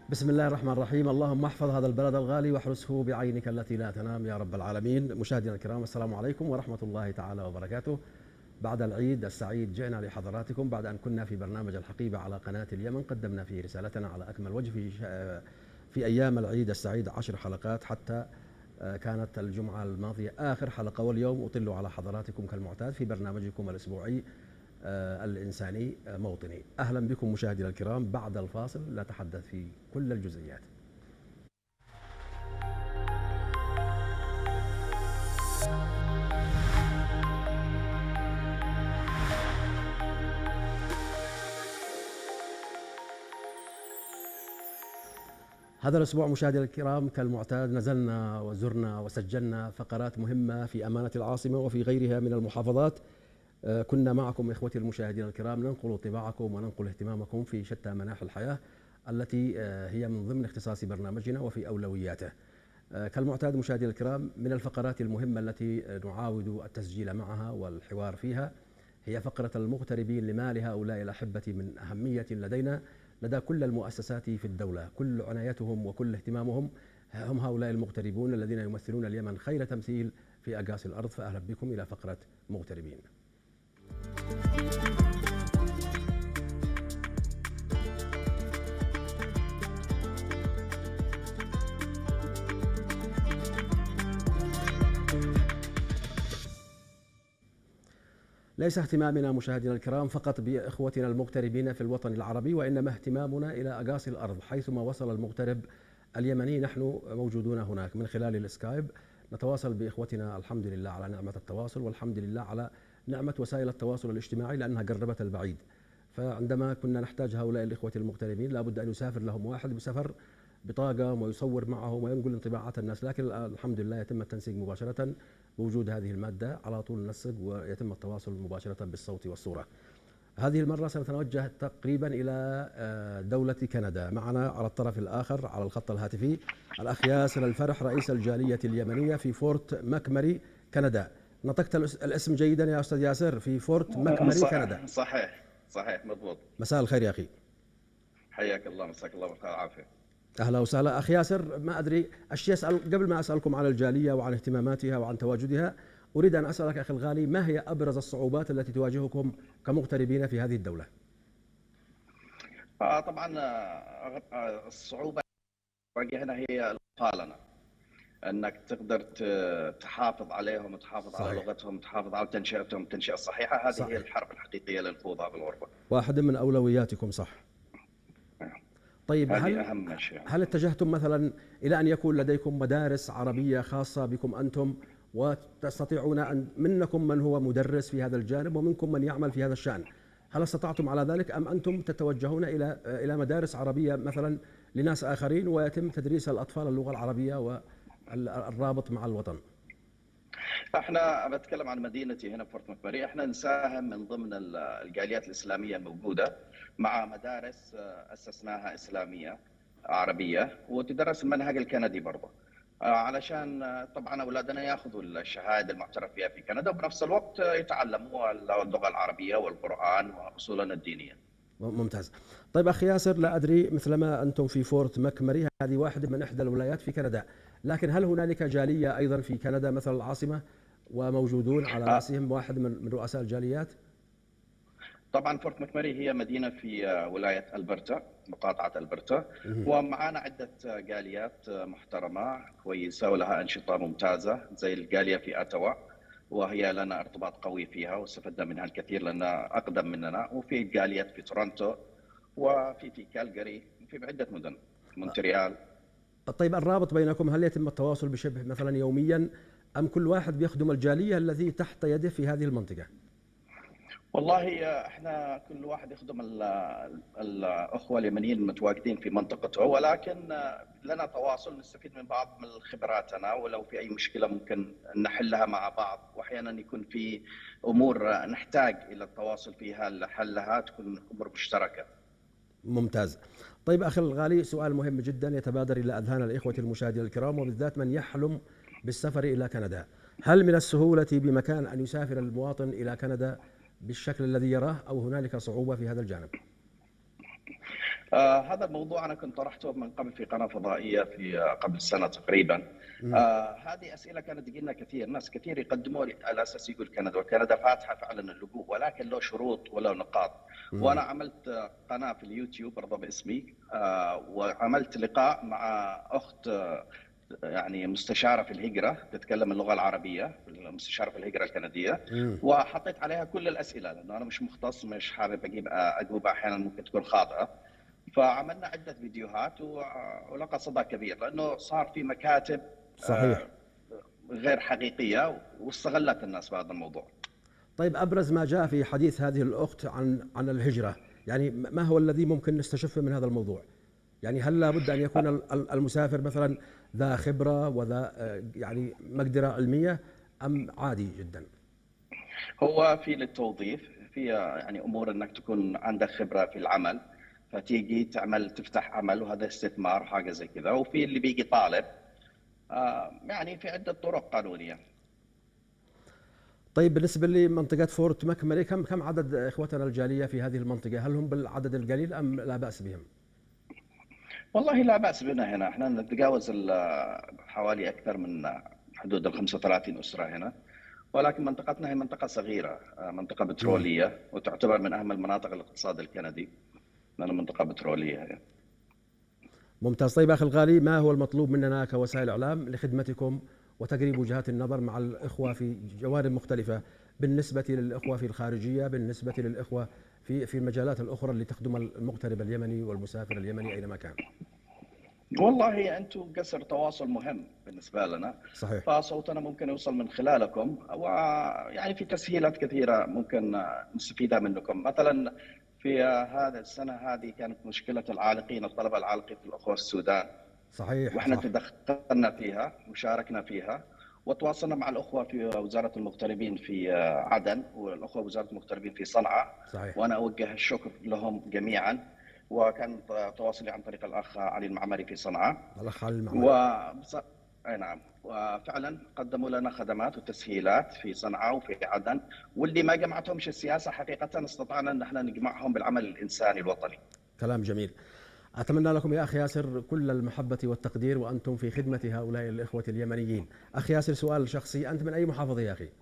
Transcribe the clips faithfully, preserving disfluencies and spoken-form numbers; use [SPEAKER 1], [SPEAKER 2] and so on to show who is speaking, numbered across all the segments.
[SPEAKER 1] بسم الله الرحمن الرحيم. اللهم احفظ هذا البلد الغالي واحرسه بعينك التي لا تنام يا رب العالمين. مشاهدينا الكرام، السلام عليكم ورحمة الله تعالى وبركاته. بعد العيد السعيد جئنا لحضراتكم بعد أن كنا في برنامج الحقيبة على قناة اليمن، قدمنا فيه رسالتنا على أكمل وجه في في أيام العيد السعيد عشر حلقات، حتى كانت الجمعة الماضية آخر حلقة، واليوم أطل على حضراتكم كالمعتاد في برنامجكم الأسبوعي الإنساني موطني. أهلا بكم مشاهدينا الكرام. بعد الفاصل نتحدث في كل الجزئيات. هذا الأسبوع مشاهدينا الكرام كالمعتاد نزلنا وزرنا وسجلنا فقرات مهمة في أمانة العاصمة وفي غيرها من المحافظات. كنا معكم إخوتي المشاهدين الكرام ننقل طباعكم وننقل اهتمامكم في شتى مناحي الحياة التي هي من ضمن اختصاص برنامجنا وفي أولوياته. كالمعتاد مشاهدينا الكرام، من الفقرات المهمة التي نعاود التسجيل معها والحوار فيها هي فقرة المغتربين. لما لهؤلاء الأحبة من أهمية لدينا لدى كل المؤسسات في الدولة، كل عنايتهم وكل اهتمامهم هم هؤلاء المغتربون الذين يمثلون اليمن خير تمثيل في أقاصي الأرض. فأهلا بكم إلى فقرة مغتربين. ليس اهتمامنا مشاهدينا الكرام فقط بإخوتنا المغتربين في الوطن العربي، وإنما اهتمامنا إلى أقاصي الأرض. حيثما وصل المغترب اليمني نحن موجودون هناك. من خلال السكايب نتواصل بإخوتنا الحمد لله على نعمة التواصل، والحمد لله على نعمة وسائل التواصل الاجتماعي لأنها قربت البعيد. فعندما كنا نحتاج هؤلاء الإخوة المغتربين لابد أن يسافر لهم واحد بسفر بطاقة ويصور معهم وينقل انطباعات الناس، لكن الحمد لله يتم التنسيق مباشرة بوجود هذه المادة، على طول ننسق ويتم التواصل مباشرة بالصوت والصورة. هذه المرة سنتوجه تقريبا إلى دولة كندا. معنا على الطرف الآخر على الخط الهاتفي الأخ ياسر الفرح رئيس الجالية اليمنية في فورت ماكمري كندا. نطقت الاسم جيدا يا أستاذ ياسر؟ في فورت ماكمري كندا.
[SPEAKER 2] صحيح صحيح مضبوط.
[SPEAKER 1] مساء الخير يا أخي.
[SPEAKER 2] حياك الله، مساك الله بالخير والعافية.
[SPEAKER 1] أهلا وسهلا. أخي ياسر، ما أدري أشياء أسأل قبل ما أسألكم عن الجالية وعن اهتماماتها وعن تواجدها، أريد أن أسألك أخي الغالي، ما هي أبرز الصعوبات التي تواجهكم كمغتربين في هذه الدولة؟
[SPEAKER 2] آه طبعا آه الصعوبة تواجهنا هي المقارنة، أنك تقدر تحافظ عليهم وتحافظ صحيح. على لغتهم وتحافظ على تنشئتهم التنشئة الصحيحة. هذه صحيح. هي الحرب الحقيقية للفوضى بالغربة،
[SPEAKER 1] واحد من أولوياتكم. صح. طيب، هل
[SPEAKER 2] أهم شيء.
[SPEAKER 1] هل اتجهتم مثلا إلى أن يكون لديكم مدارس عربية خاصة بكم أنتم، وتستطيعون أن منكم من هو مدرس في هذا الجانب ومنكم من يعمل في هذا الشأن؟ هل استطعتم على ذلك أم أنتم تتوجهون إلى إلى مدارس عربية مثلا لناس آخرين ويتم تدريس الأطفال اللغة العربية والرابط مع الوطن؟
[SPEAKER 2] احنا بتكلم عن مدينتي هنا فورت ماكمري. احنا نساهم من ضمن الجاليات الإسلامية الموجودة مع مدارس أسسناها إسلامية عربية وتدرس المنهج الكندي برضه، علشان طبعا أولادنا ياخذوا الشهادة المعترف بها في كندا وبنفس الوقت يتعلموا اللغة العربية والقرآن وأصولنا الدينية.
[SPEAKER 1] ممتاز. طيب أخي ياسر، لا أدري مثلما أنتم في فورت ماكمري، هذه واحدة من إحدى الولايات في كندا، لكن هل هنالك جالية أيضا في كندا مثل العاصمة وموجودون على رأسهم واحد من رؤساء الجاليات؟
[SPEAKER 2] طبعا فورت ماكمري هي مدينة في ولاية ألبرتا، مقاطعة ألبرتا، ومعنا عدة جاليات محترمة كويسة ولها أنشطة ممتازة زي الجالية في أتوا، وهي لنا ارتباط قوي فيها واستفدنا منها الكثير لأنها أقدم مننا، وفي جاليات في تورونتو وفي في كالجاري وفي عدة مدن، مونتريال.
[SPEAKER 1] طيب، الرابط بينكم هل يتم التواصل بشبه مثلا يوميا أم كل واحد بيخدم الجالية التي تحت يده في هذه المنطقة؟
[SPEAKER 2] والله احنا كل واحد يخدم الاخوه اليمنيين المتواجدين في منطقته، ولكن لنا تواصل نستفيد من بعض من خبراتنا، ولو في اي مشكله ممكن نحلها مع بعض، واحيانا يكون في امور نحتاج الى التواصل فيها لحلها تكون امور مشتركه.
[SPEAKER 1] ممتاز. طيب أخي الغالي، سؤال مهم جدا يتبادر إلى أذهان الإخوة المشاهدين الكرام وبالذات من يحلم بالسفر إلى كندا. هل من السهولة بمكان أن يسافر المواطن إلى كندا بالشكل الذي يراه أو هنالك صعوبة في هذا الجانب؟
[SPEAKER 2] آه هذا الموضوع أنا كنت طرحته من قبل في قناة فضائية في آه قبل سنة تقريبا. آه هذه أسئلة كانت تجينا كثير، ناس كثير يقدموا لي على أساس يقول كندا، وكندا فاتحة فعلا اللجوء، ولكن له شروط وله نقاط. وأنا عملت آه، قناة في اليوتيوب برضه باسمي، آه وعملت لقاء مع أخت آه، يعني مستشارة في الهجرة تتكلم اللغة العربية، مستشارة في الهجرة الكندية،
[SPEAKER 1] مم.
[SPEAKER 2] وحطيت عليها كل الأسئلة لأنه أنا مش مختص، مش حابب أجيب أجوبة أحيانا ممكن تكون خاطئة. فعملنا عدة فيديوهات و- ولقى صدى كبير، لأنه صار في مكاتب
[SPEAKER 1] صحيح.
[SPEAKER 2] آه، غير حقيقية واستغلت الناس بهذا الموضوع.
[SPEAKER 1] طيب، أبرز ما جاء في حديث هذه الأخت عن عن الهجرة، يعني ما هو الذي ممكن نستشفه من هذا الموضوع؟ يعني هل لابد أن يكون ال- ال- المسافر مثلا ذا خبرة وذا آه، يعني مقدرة علمية، أم عادي جدا؟
[SPEAKER 2] هو في للتوظيف في يعني امور انك تكون عندك خبره في العمل، فتيجي تعمل تفتح عمل وهذا استثمار حاجه زي كذا، وفي اللي بيجي طالب. آه، يعني في عده طرق قانونيه.
[SPEAKER 1] طيب، بالنسبة لمنطقة فورت مكملي، كم كم عدد إخوتنا الجالية في هذه المنطقة؟ هل هم بالعدد القليل أم لا بأس بهم؟
[SPEAKER 2] والله لا باس بنا هنا، احنا نتجاوز ال- حوالي اكثر من حدود ال خمسة وثلاثين اسره هنا، ولكن منطقتنا هي منطقه صغيره، آه، منطقه
[SPEAKER 1] مم.
[SPEAKER 2] بتروليه وتعتبر من اهم المناطق الاقتصاد الكندي، لانها منطقه بتروليه هي.
[SPEAKER 1] ممتاز. طيب أخي الغالي، ما هو المطلوب مننا كوسائل إعلام لخدمتكم وتقريب وجهات النظر مع الإخوة في جوانب مختلفة، بالنسبة للإخوة في الخارجية، بالنسبة للإخوة في في المجالات الأخرى اللي تخدم المغترب اليمني والمسافر اليمني أينما كان؟
[SPEAKER 2] والله انتم جسر تواصل مهم بالنسبه لنا،
[SPEAKER 1] صحيح.
[SPEAKER 2] فصوتنا ممكن يوصل من خلالكم، ويعني في تسهيلات كثيره ممكن نستفيدها منكم. مثلا في هذا السنه هذه كانت مشكله العالقين، الطلبه العالقين في الاخوه السودان،
[SPEAKER 1] صحيح.
[SPEAKER 2] واحنا
[SPEAKER 1] صح.
[SPEAKER 2] تدخلنا فيها وشاركنا فيها، وتواصلنا مع الاخوه في وزاره المغتربين في عدن، والاخوه وزاره المغتربين في صنعاء،
[SPEAKER 1] صحيح.
[SPEAKER 2] وانا اوجه الشكر لهم جميعا. وكان تواصلي عن طريق الاخ علي المعمري في صنعاء.
[SPEAKER 1] الأخ علي
[SPEAKER 2] و
[SPEAKER 1] المعمري.
[SPEAKER 2] اي نعم، وفعلا قدموا لنا خدمات وتسهيلات في صنعاء وفي عدن، واللي ما جمعتهمش السياسه حقيقه استطعنا ان احنا نجمعهم بالعمل الانساني الوطني.
[SPEAKER 1] كلام جميل. أتمنى لكم يا أخي ياسر كل المحبة والتقدير وأنتم في خدمة هؤلاء الإخوة اليمنيين. أخي ياسر، سؤال شخصي، أنت من أي محافظة يا أخي؟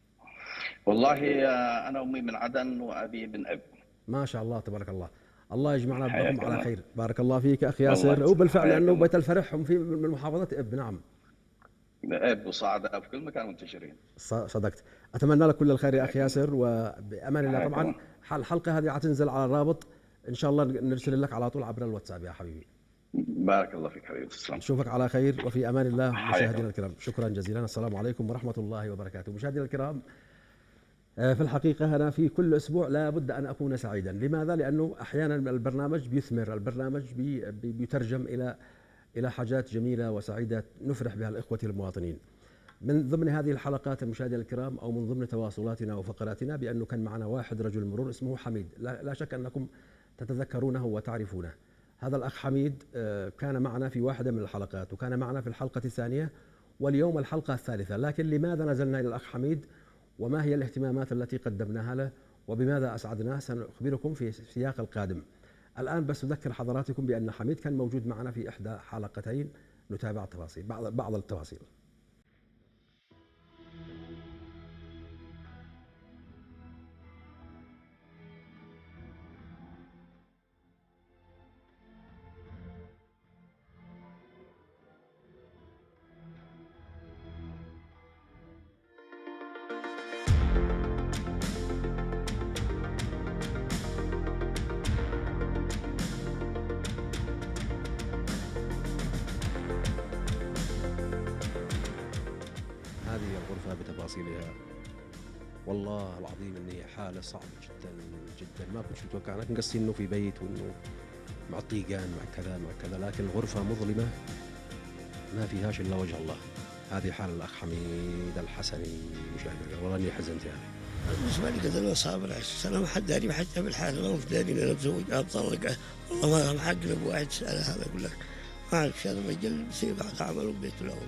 [SPEAKER 2] والله آه، انا امي من عدن وابي من اب.
[SPEAKER 1] ما شاء الله تبارك الله. الله يجمعنا بكم
[SPEAKER 2] حياك
[SPEAKER 1] على
[SPEAKER 2] الله.
[SPEAKER 1] خير. بارك الله فيك أخي
[SPEAKER 2] والله
[SPEAKER 1] ياسر.
[SPEAKER 2] يجزاك.
[SPEAKER 1] وبالفعل
[SPEAKER 2] حياك
[SPEAKER 1] لأنه
[SPEAKER 2] الله.
[SPEAKER 1] بيت الفرح هم في من محافظة إب. نعم.
[SPEAKER 2] اب وصعدة في كل مكان منتشرين.
[SPEAKER 1] ص- صدقت. أتمنى لك كل الخير يا أخي
[SPEAKER 2] حياك الله.
[SPEAKER 1] ياسر، وبأمان الله.
[SPEAKER 2] حياك
[SPEAKER 1] طبعا
[SPEAKER 2] الله.
[SPEAKER 1] ح- الحلقة هذه حتنزل على الرابط، إن شاء الله نرسل لك على طول عبر الواتساب يا حبيبي.
[SPEAKER 2] بارك الله فيك حبيبي، تسلم.
[SPEAKER 1] نشوفك على خير وفي أمان الله.
[SPEAKER 2] حياك
[SPEAKER 1] مشاهدينا
[SPEAKER 2] الله.
[SPEAKER 1] الكرام، شكرا جزيلا. السلام عليكم ورحمة الله وبركاته. مشاهدينا الكرام، آه، في الحقيقة أنا في كل أسبوع لا بد أن أكون سعيدا. لماذا؟ لأنه أحيانا البرنامج بيثمر، البرنامج بي بي- بيترجم إلى إلى حاجات جميلة وسعيدة نفرح بها الإخوة المواطنين. من ضمن هذه الحلقات المشاهدين الكرام، أو من ضمن تواصلاتنا وفقراتنا، بأنه كان معنا واحد رجل مرور اسمه حميد، لا, لا شك أنكم تتذكرونه وتعرفونه. هذا الأخ حميد آه، كان معنا في واحدة من الحلقات، وكان معنا في الحلقة الثانية، واليوم الحلقة الثالثة. لكن لماذا نزلنا إلى الأخ حميد؟ وما هي الاهتمامات التي قدمناها له؟ وبماذا أسعدناه؟ سنخبركم في السياق القادم. الآن بس أذكر حضراتكم بأن حميد كان موجود معنا في إحدى حلقتين، نتابع التفاصيل، بعض بعض التفاصيل. هذه الغرفة بتفاصيلها، والله العظيم ان هي حالة صعبة جدا جدا. ما كنت متوقع، انا كنت قصدي انه في بيت وانه مع الطيقان مع كذا مع كذا، لكن الغرفة مظلمة ما فيهاش الا وجه الله. هذه حال الاخ حميد الحسني. مشاهدينا، والله اني حزنت يعني.
[SPEAKER 3] بالنسبة لي قتل صابر عشر سنة، ما حد داري بحاجة بالحالة، ما في داري أنا أتزوج أطلق. والله ما حق أبو واحد سأل هذا أقول لك ما أعرف هذا الرجال بيصير بعد عمله ببيته الأول.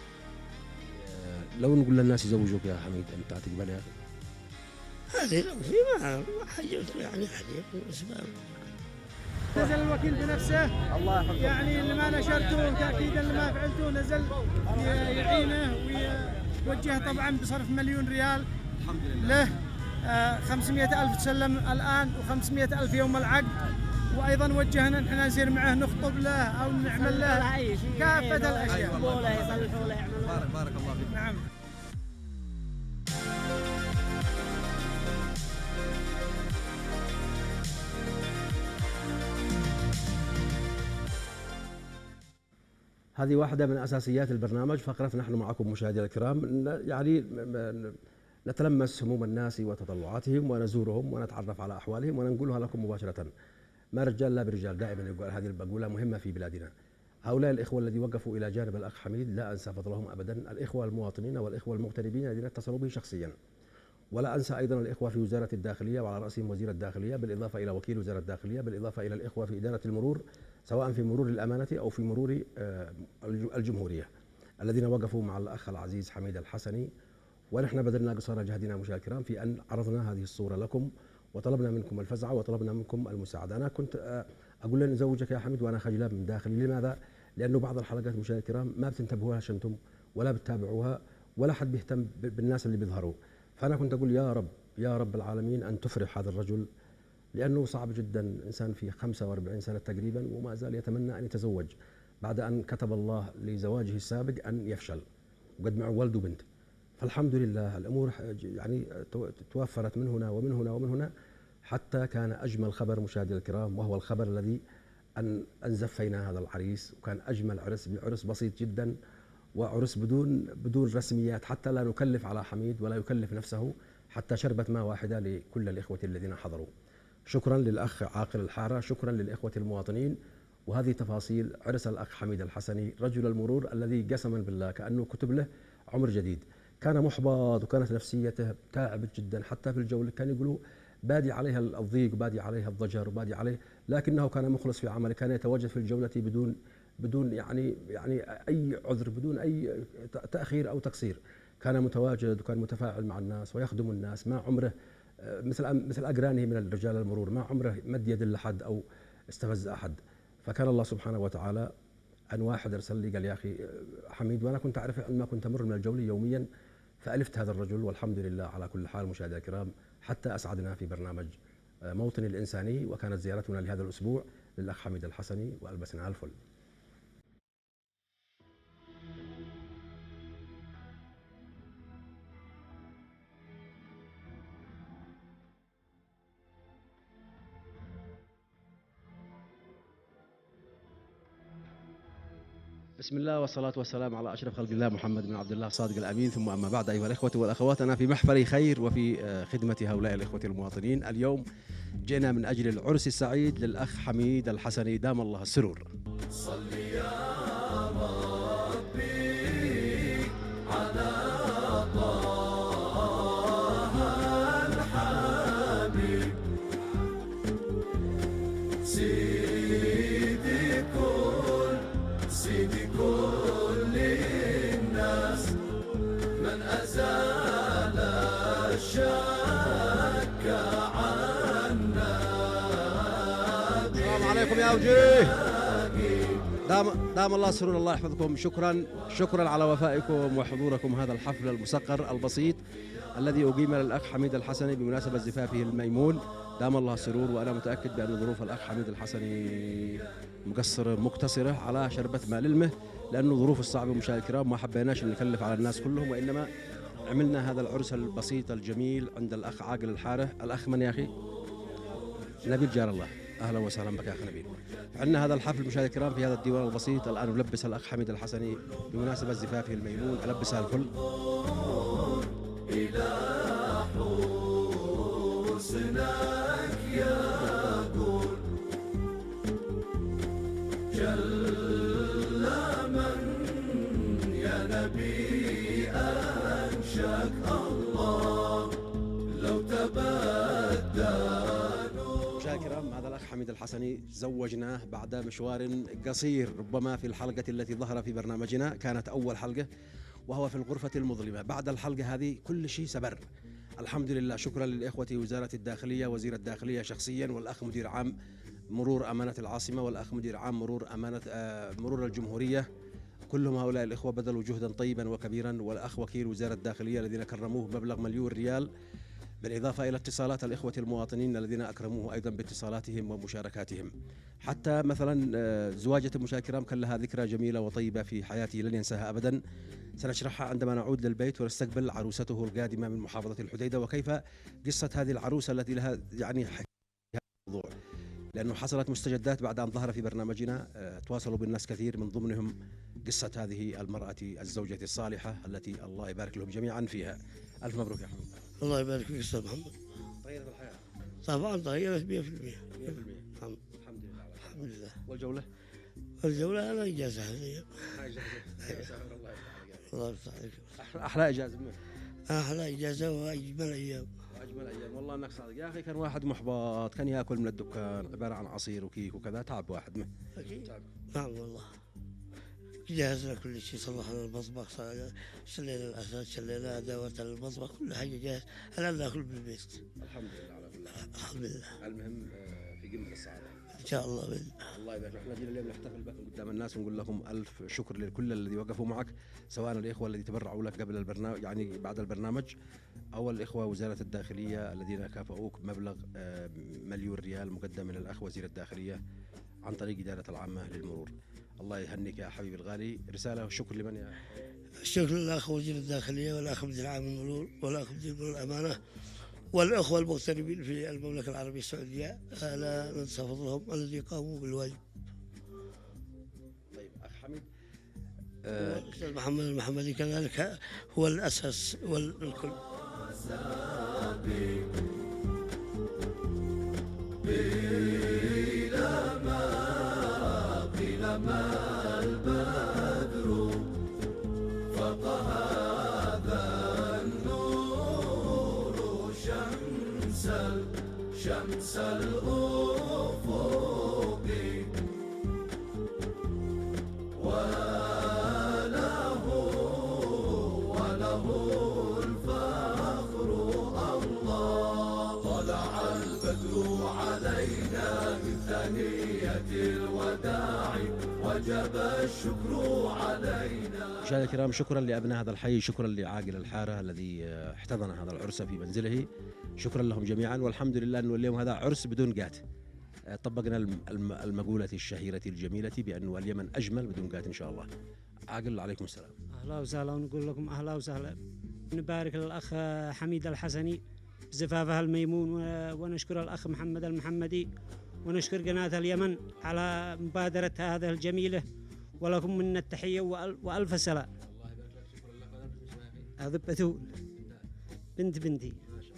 [SPEAKER 1] لو نقول للناس يزوجوك يا حميد، انت تقبل يا اخي؟
[SPEAKER 3] هذه لو في ما ما حاجة يعني حاجة بالنسبة
[SPEAKER 4] نزل الوكيل بنفسه الله يحفظه، يعني اللي ما نشرته تأكيدا اللي ما فعلته نزل يعينه ويوجهه طبعا بصرف مليون ريال الحمد لله له. آه خمسمئة ألف تسلم الآن وخمسمئة ألف يوم العقد، وأيضا وجهنا نحن نسير معه نخطب له أو نعمل له كافة الأشياء. يصلحوا له يصلحوا له يعملوا. بارك بارك الله فيك. نعم.
[SPEAKER 1] هذه واحدة من أساسيات البرنامج، فقرة نحن معكم مشاهدينا الكرام، يعني نتلمس هموم الناس وتطلعاتهم ونزورهم ونتعرف على أحوالهم وننقلها لكم مباشرة. ما رجال لا برجال، دائما يقول هذه المقولة مهمة في بلادنا. هؤلاء الإخوة الذي وقفوا إلى جانب الأخ حميد لا أنسى فضلهم أبدا، الإخوة المواطنين والإخوة المغتربين الذين اتصلوا به شخصيا، ولا أنسى أيضا الإخوة في وزارة الداخلية وعلى رأسهم وزير الداخلية، بالإضافة إلى وكيل وزارة الداخلية، بالإضافة إلى الإخوة في إدارة المرور سواء في مرور الأمانة أو في مرور الجمهورية الذين وقفوا مع الأخ العزيز حميد الحسني. ونحن بذلنا قصارى جهدنا مشاهدينا الكرام في أن عرضنا هذه الصورة لكم وطلبنا منكم الفزعة وطلبنا منكم المساعدة. أنا كنت أقول لن أزوجك يا حميد وأنا خجلان من داخلي. لماذا؟ لأنه بعض الحلقات مشاهدينا الكرام ما بتنتبهوا لها أنتم ولا بتتابعوها ولا حد بيهتم بالناس اللي بيظهروا. فأنا كنت أقول يا رب يا رب العالمين أن تفرح هذا الرجل، لأنه صعب جدا إنسان في خمسة وأربعين سنة تقريبا وما زال يتمنى أن يتزوج بعد أن كتب الله لزواجه السابق أن يفشل وقد معه ولد وبنت. فالحمد لله الأمور يعني توفرت من هنا ومن هنا ومن هنا حتى كان أجمل خبر مشاهدينا الكرام، وهو الخبر الذي أن أن زفينا هذا العريس، وكان أجمل عرس بعرس بسيط جدا وعرس بدون بدون رسميات، حتى لا نكلف على حميد ولا يكلف نفسه، حتى شربة ماء واحدة لكل الإخوة الذين حضروا. شكرا للأخ عاقل الحارة، شكرا للإخوة المواطنين. وهذه تفاصيل عرس الأخ حميد الحسني رجل المرور الذي قسما بالله كأنه كتب له عمر جديد. كان محبط وكانت نفسيته تعبت جدا، حتى في الجولة كان يقولوا بادي عليها الضيق وبادي عليها الضجر وبادي عليه، لكنه كان مخلص في عمله، كان يتواجد في الجولة بدون بدون يعني يعني أي عذر، بدون أي تأخير أو تقصير. كان متواجد وكان متفاعل مع الناس ويخدم الناس، ما عمره مثل مثل أقرانه من الرجال المرور ما عمره مد يد لحد أو استفز أحد. فكان الله سبحانه وتعالى أن واحد أرسل لي قال يا أخي حميد، وأنا كنت أعرف أن ما كنت أمر من الجولة يوميا، فألفت هذا الرجل. والحمد لله على كل حال مشاهدينا الكرام، حتى أسعدنا في برنامج موطن الإنساني، وكانت زيارتنا لهذا الأسبوع للأخ حميد الحسني وألبسنا الفل. بسم الله والصلاة والسلام على أشرف خلق الله محمد بن عبد الله الصادق الأمين، ثم أما بعد. أيها الإخوة والأخوات، أنا في محفل خير وفي خدمة هؤلاء الإخوة المواطنين. اليوم جئنا من أجل العرس السعيد للأخ حميد الحسني دام الله السرور. صل يا ربي على طه الحبيب سيدي كل سيدي كل الناس من أزال الشك عنا. السلام عليكم يا وجيه، دام دام الله سرور، الله يحفظكم. شكرا شكرا على وفائكم وحضوركم هذا الحفل المسقر البسيط الذي أقيم للأخ حميد الحسني بمناسبة زفافه الميمون دام الله السرور. وأنا متأكد بأن ظروف الأخ حميد الحسني مقصر مقتصرة على شربة ماء للمه، لأنه ظروف الصعبة مشاهدينا الكرام ما حبيناش نكلف على الناس كلهم، وإنما عملنا هذا العرس البسيط الجميل عند الأخ عاقل الحارة. الأخ من يا أخي؟ نبيل جار الله، أهلا وسهلا بك يا أخي نبيل. عندنا هذا الحفل مشاهدينا الكرام في هذا الديوان البسيط. الآن نلبس الأخ حميد الحسني بمناسبة زفافه الميمون، ألبسها الكل. إلى حسنك يا قول جل من يا نبي أنشاك الله لو تبدل. مشاهدينا الكرام، هذا الأخ حميد الحسني زوجناه بعد مشوار قصير، ربما في الحلقة التي ظهر في برنامجنا كانت أول حلقة، وهو في الغرفة المظلمة. بعد الحلقة هذه كل شيء سبر الحمد لله. شكرا للإخوة وزارة الداخلية، وزير الداخلية شخصيا، والأخ مدير عام مرور أمانة العاصمة، والأخ مدير عام مرور أمانة آه، مرور الجمهورية. كلهم هؤلاء الإخوة بذلوا جهدا طيبا وكبيرا، والأخ وكيل وزارة الداخلية الذين كرموه بمبلغ مليون ريال، بالإضافة إلى اتصالات الإخوة المواطنين الذين أكرموه أيضا باتصالاتهم ومشاركاتهم. حتى مثلا آه، زواجة المشاهدين الكرام كان لها ذكرى جميلة وطيبة في حياته لن ينساها أبدا، سنشرحها عندما نعود للبيت ونستقبل عروسته القادمة من محافظة الحديدة، وكيف قصة هذه العروسة التي لها يعني الموضوع، لأنه حصلت مستجدات بعد أن ظهر في برنامجنا. آه، تواصلوا بالناس كثير، من ضمنهم قصة هذه المرأة الزوجة الصالحة التي الله يبارك لهم جميعا فيها. ألف مبروك يا حمد.
[SPEAKER 3] الله يبارك فيك أستاذ محمد.
[SPEAKER 1] تغيرت الحياة؟
[SPEAKER 3] طبعا تغيرت مئة بالمئة.
[SPEAKER 1] مئة بالمئة.
[SPEAKER 3] الحمد
[SPEAKER 1] الحمد لله.
[SPEAKER 3] الحمد لله.
[SPEAKER 1] والجولة؟
[SPEAKER 3] الجولة أنا إجازة هذه. الله يفتح عليك.
[SPEAKER 1] أحلى إجازة منه.
[SPEAKER 3] أحلى إجازة وأجمل أيام.
[SPEAKER 1] واجمل ايام، والله انك صادق يا اخي. كان واحد محبط كان ياكل من الدكان عباره عن عصير وكيك وكذا، تعب واحد منه.
[SPEAKER 3] أكيد. نعم والله. جهزنا كل شيء، صلحنا المطبخ، شلينا الاساس، شلينا ادوات المطبخ، كل حاجه جاهز، الان ناكل بالبيت.
[SPEAKER 1] الحمد لله على كل حال.
[SPEAKER 3] الحمد لله.
[SPEAKER 1] المهم آه، في قمه السعاده
[SPEAKER 3] ان شاء الله بإذن.
[SPEAKER 1] الله يبارك. احنا جينا اليوم نحتفل بكم قدام الناس ونقول لكم الف شكر لكل الذي وقفوا معك، سواء الاخوه الذي تبرعوا لك قبل البرنامج يعني بعد البرنامج، او الاخوه وزاره الداخليه الذين كافئوك بمبلغ آه، مليون ريال مقدم من الاخ وزير الداخليه عن طريق اداره العامه للمرور. الله يهنيك يا حبيبي الغالي. رساله وشكر لمن يا
[SPEAKER 3] الشكر للاخ وزير الداخليه والاخ مدير عام المرور والاخ مدير الامانه والاخوه المغتربين في المملكه العربيه السعوديه، لا ننسى فضلهم الذي قاموا بالواجب.
[SPEAKER 1] طيب اخ حميد،
[SPEAKER 3] الاستاذ محمد المحمدي كذلك هو الاساس والكل.
[SPEAKER 5] شمس الأفق وله وله الفخر الله. طلع البدر علينا من ثنية الوداع وجب الشكر علينا.
[SPEAKER 1] مشاهدينا الكرام، شكرا لابناء هذا الحي، شكرا لعاقل الحاره الذي احتضن هذا العرس في منزله، شكرا لهم جميعا. والحمد لله انه اليوم هذا عرس بدون قات. طبقنا المقوله الشهيره الجميله بانه اليمن اجمل بدون قات ان شاء الله. عاقل عليكم السلام.
[SPEAKER 6] اهلا وسهلا، ونقول لكم اهلا وسهلا. نبارك للاخ حميد الحسني بزفافها الميمون، ونشكر الاخ محمد المحمدي، ونشكر قناه اليمن على مبادرتها هذه الجميله، ولكم منا التحيه والف سلام.
[SPEAKER 1] الله يبارك لك. شكرا لك.
[SPEAKER 6] هذا بتول بنت بنتي.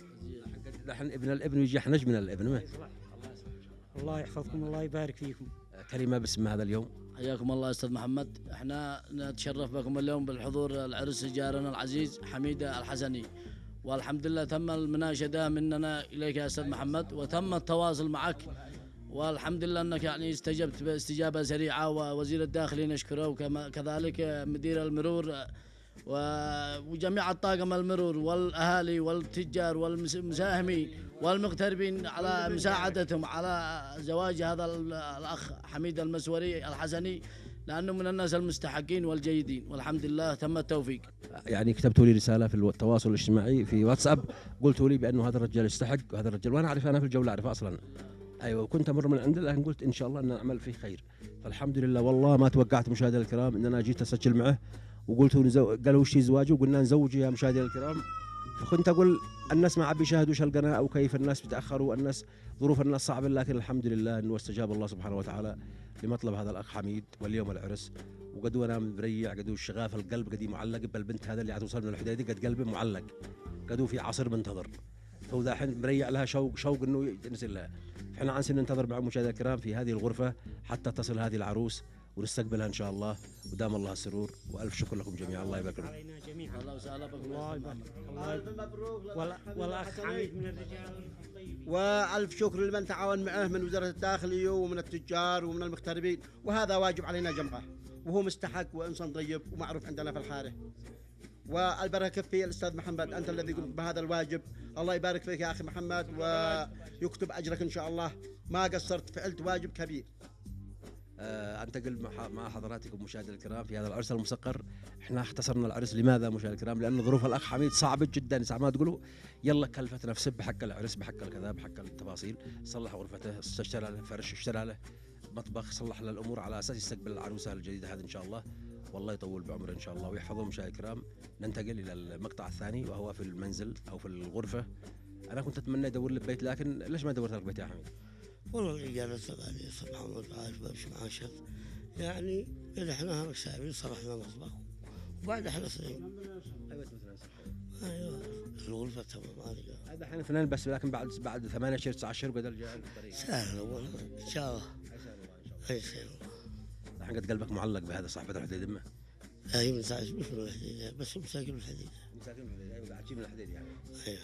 [SPEAKER 1] لحن ابن الابن ويجي حنج من الابن. ما
[SPEAKER 6] الله يحفظكم، الله يبارك فيكم.
[SPEAKER 1] كلمه باسم هذا اليوم.
[SPEAKER 7] حياكم الله استاذ محمد. احنا نتشرف بكم اليوم بالحضور العرس جارنا العزيز حميد الحسني، والحمد لله تم المناشده مننا اليك يا استاذ محمد، وتم التواصل معك، والحمد لله انك يعني استجبت باستجابه سريعه، ووزير الداخليه نشكره، وكذلك مدير المرور وجميع الطاقم المرور والاهالي والتجار والمساهمين والمغتربين على مساعدتهم على زواج هذا الاخ حميد المسوري الحسني، لانه من الناس المستحقين والجيدين، والحمد لله تم التوفيق.
[SPEAKER 1] يعني كتبتوا لي رساله في التواصل الاجتماعي في واتساب، قلتوا لي بانه هذا الرجال يستحق، وهذا الرجال وانا اعرف، انا في الجوله اعرفه اصلا. ايوه، كنت امر من عنده، لكن قلت ان شاء الله ان نعمل فيه خير. فالحمد لله والله ما توقعت مشاهدينا الكرام ان انا جيت اسجل معه، وقلت نزو... قالوا وش زواجه، وقلنا نزوجه يا مشاهدينا الكرام. فكنت اقول الناس ما عاد بيشاهدوا وش القناه او كيف الناس بيتاخروا، الناس ظروف الناس صعبه، لكن الحمد لله انه استجاب الله سبحانه وتعالى لمطلب هذا الاخ حميد. واليوم العرس، وقد وانا مريع، قد الشغاف القلب قد معلق بالبنت هذا اللي حتوصل من الحديدة، قد قلبي معلق، قد في عصر منتظر، فهو الحين مريع لها شوق شوق انه ينزل لها. احنا عنسين ننتظر مع مشاهدينا الكرام في هذه الغرفه حتى تصل هذه العروس ونستقبلها ان شاء الله، ودام الله السرور. والف شكر لكم جميعا، الله يبارك لكم.
[SPEAKER 6] علينا جميعا.
[SPEAKER 7] الله وسهلا بكم.
[SPEAKER 6] الله يبارك. الف مبروك. والاخ حميد من الرجال الطيبين.
[SPEAKER 8] والف شكر لمن تعاون معه من وزاره الداخليه ومن التجار ومن المغتربين، وهذا واجب علينا جمعه، وهو مستحق وانسان طيب ومعروف عندنا في الحاره. والبركه في الاستاذ محمد، انت الذي قمت بهذا الواجب. الله يبارك فيك يا اخي محمد ويكتب اجرك ان شاء الله، ما قصرت، فعلت واجب كبير.
[SPEAKER 1] آه، انتقل مع حضراتكم مشاهدينا الكرام في هذا العرس المسقر. احنا اختصرنا العرس، لماذا مشاهدينا الكرام؟ لان ظروف الاخ حميد صعبه جدا، ساعة ما تقولوا يلا كلفت نفسه بحق العرس، بحق الكذا، بحق التفاصيل، صلح غرفته، اشترى له فرش، اشترى له مطبخ، صلح له الامور على اساس يستقبل العروسه الجديده هذه ان شاء الله. والله يطول بعمره ان شاء الله ويحفظه. مشاهدينا الكرام ننتقل الى المقطع الثاني وهو في المنزل او في الغرفه. انا كنت اتمنى ادور لي بيت، لكن ليش ما دورت لك بيت يا حميد؟
[SPEAKER 3] والله الرجال الثمانية يا أستاذ محمد عايش بمشي معاه شغل، يعني فتحناها مساوي صلحنا مطبخ وبعد احنا اثنين.
[SPEAKER 1] ايوه مثلا
[SPEAKER 3] ايوه الغرفة تمام هذه.
[SPEAKER 1] هذا احنا اثنين بس، لكن بعد بعد ثمانية اشهر تسعة اشهر قدر جاء الطريق.
[SPEAKER 3] سهل والله ان شاء الله. اي سهل والله.
[SPEAKER 1] الحين قد قلبك معلق بهذا صاحبة الحديدة.
[SPEAKER 3] اي من ساعة مش من الحديدة بس مساكن الحديدة.
[SPEAKER 1] مساكن الحديدة ايوه قاعدين من الحديدة يعني.
[SPEAKER 3] ايوه.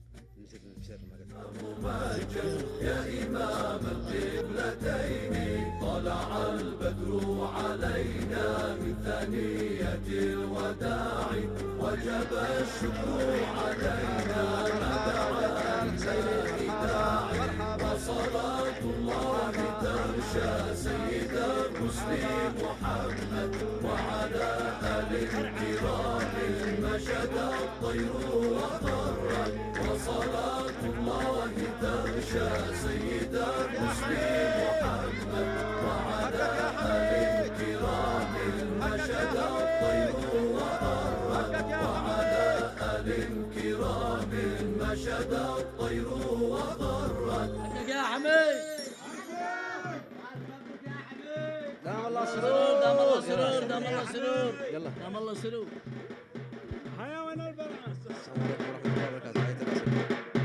[SPEAKER 5] يا إمام القبلتين طلع البدر علينا من ثنية الوداع وجب الشكر علينا ما دعا إليه وصلاة الله تغشى سيد المسلم محمد وعلى آل الكرام مشد الطير وضرت وصلاة الله تغشى سيد المسلم محمد وعلى آل الكرام مشد الطير وضرت وعلى آل الكرام مشد الطير وضرت.
[SPEAKER 7] يا حميد
[SPEAKER 1] دام الله
[SPEAKER 7] سرور، دام الله سرور، دام الله سرور،
[SPEAKER 1] يلا
[SPEAKER 7] دام الله سرور.
[SPEAKER 4] حيوان البرعه.
[SPEAKER 1] السلام عليكم ورحمة الله وبركاته. حياك الله.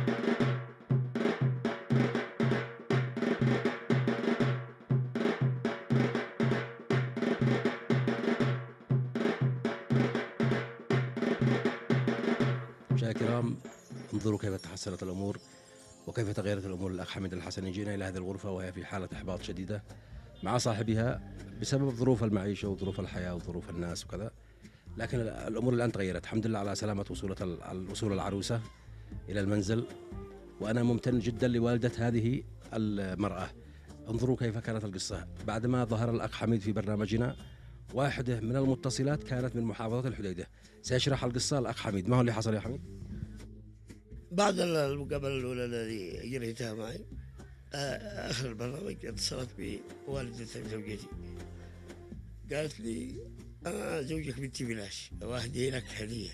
[SPEAKER 1] مشاهدينا الكرام انظروا كيف تحسنت الامور وكيف تغيرت الامور للاخ حميد الحسني. جينا الى هذه الغرفه وهي في حاله احباط شديده مع صاحبها بسبب ظروف المعيشه وظروف الحياه وظروف الناس وكذا، لكن الامور الان تغيرت الحمد لله على سلامه وصوله وصول العروسه الى المنزل. وانا ممتن جدا لوالده هذه المراه. انظروا كيف كانت القصه بعدما ظهر الاخ حميد في برنامجنا. واحده من المتصلات كانت من محافظه الحديده. سيشرح القصه الاخ حميد. ما هو اللي حصل يا حميد؟
[SPEAKER 3] بعد المقابلة الأولى الذي جريتها معي آخر البرنامج اتصلت بوالدة زوجتي، قالت لي أنا زوجك بنتي بلاش وأهدي لك هدية.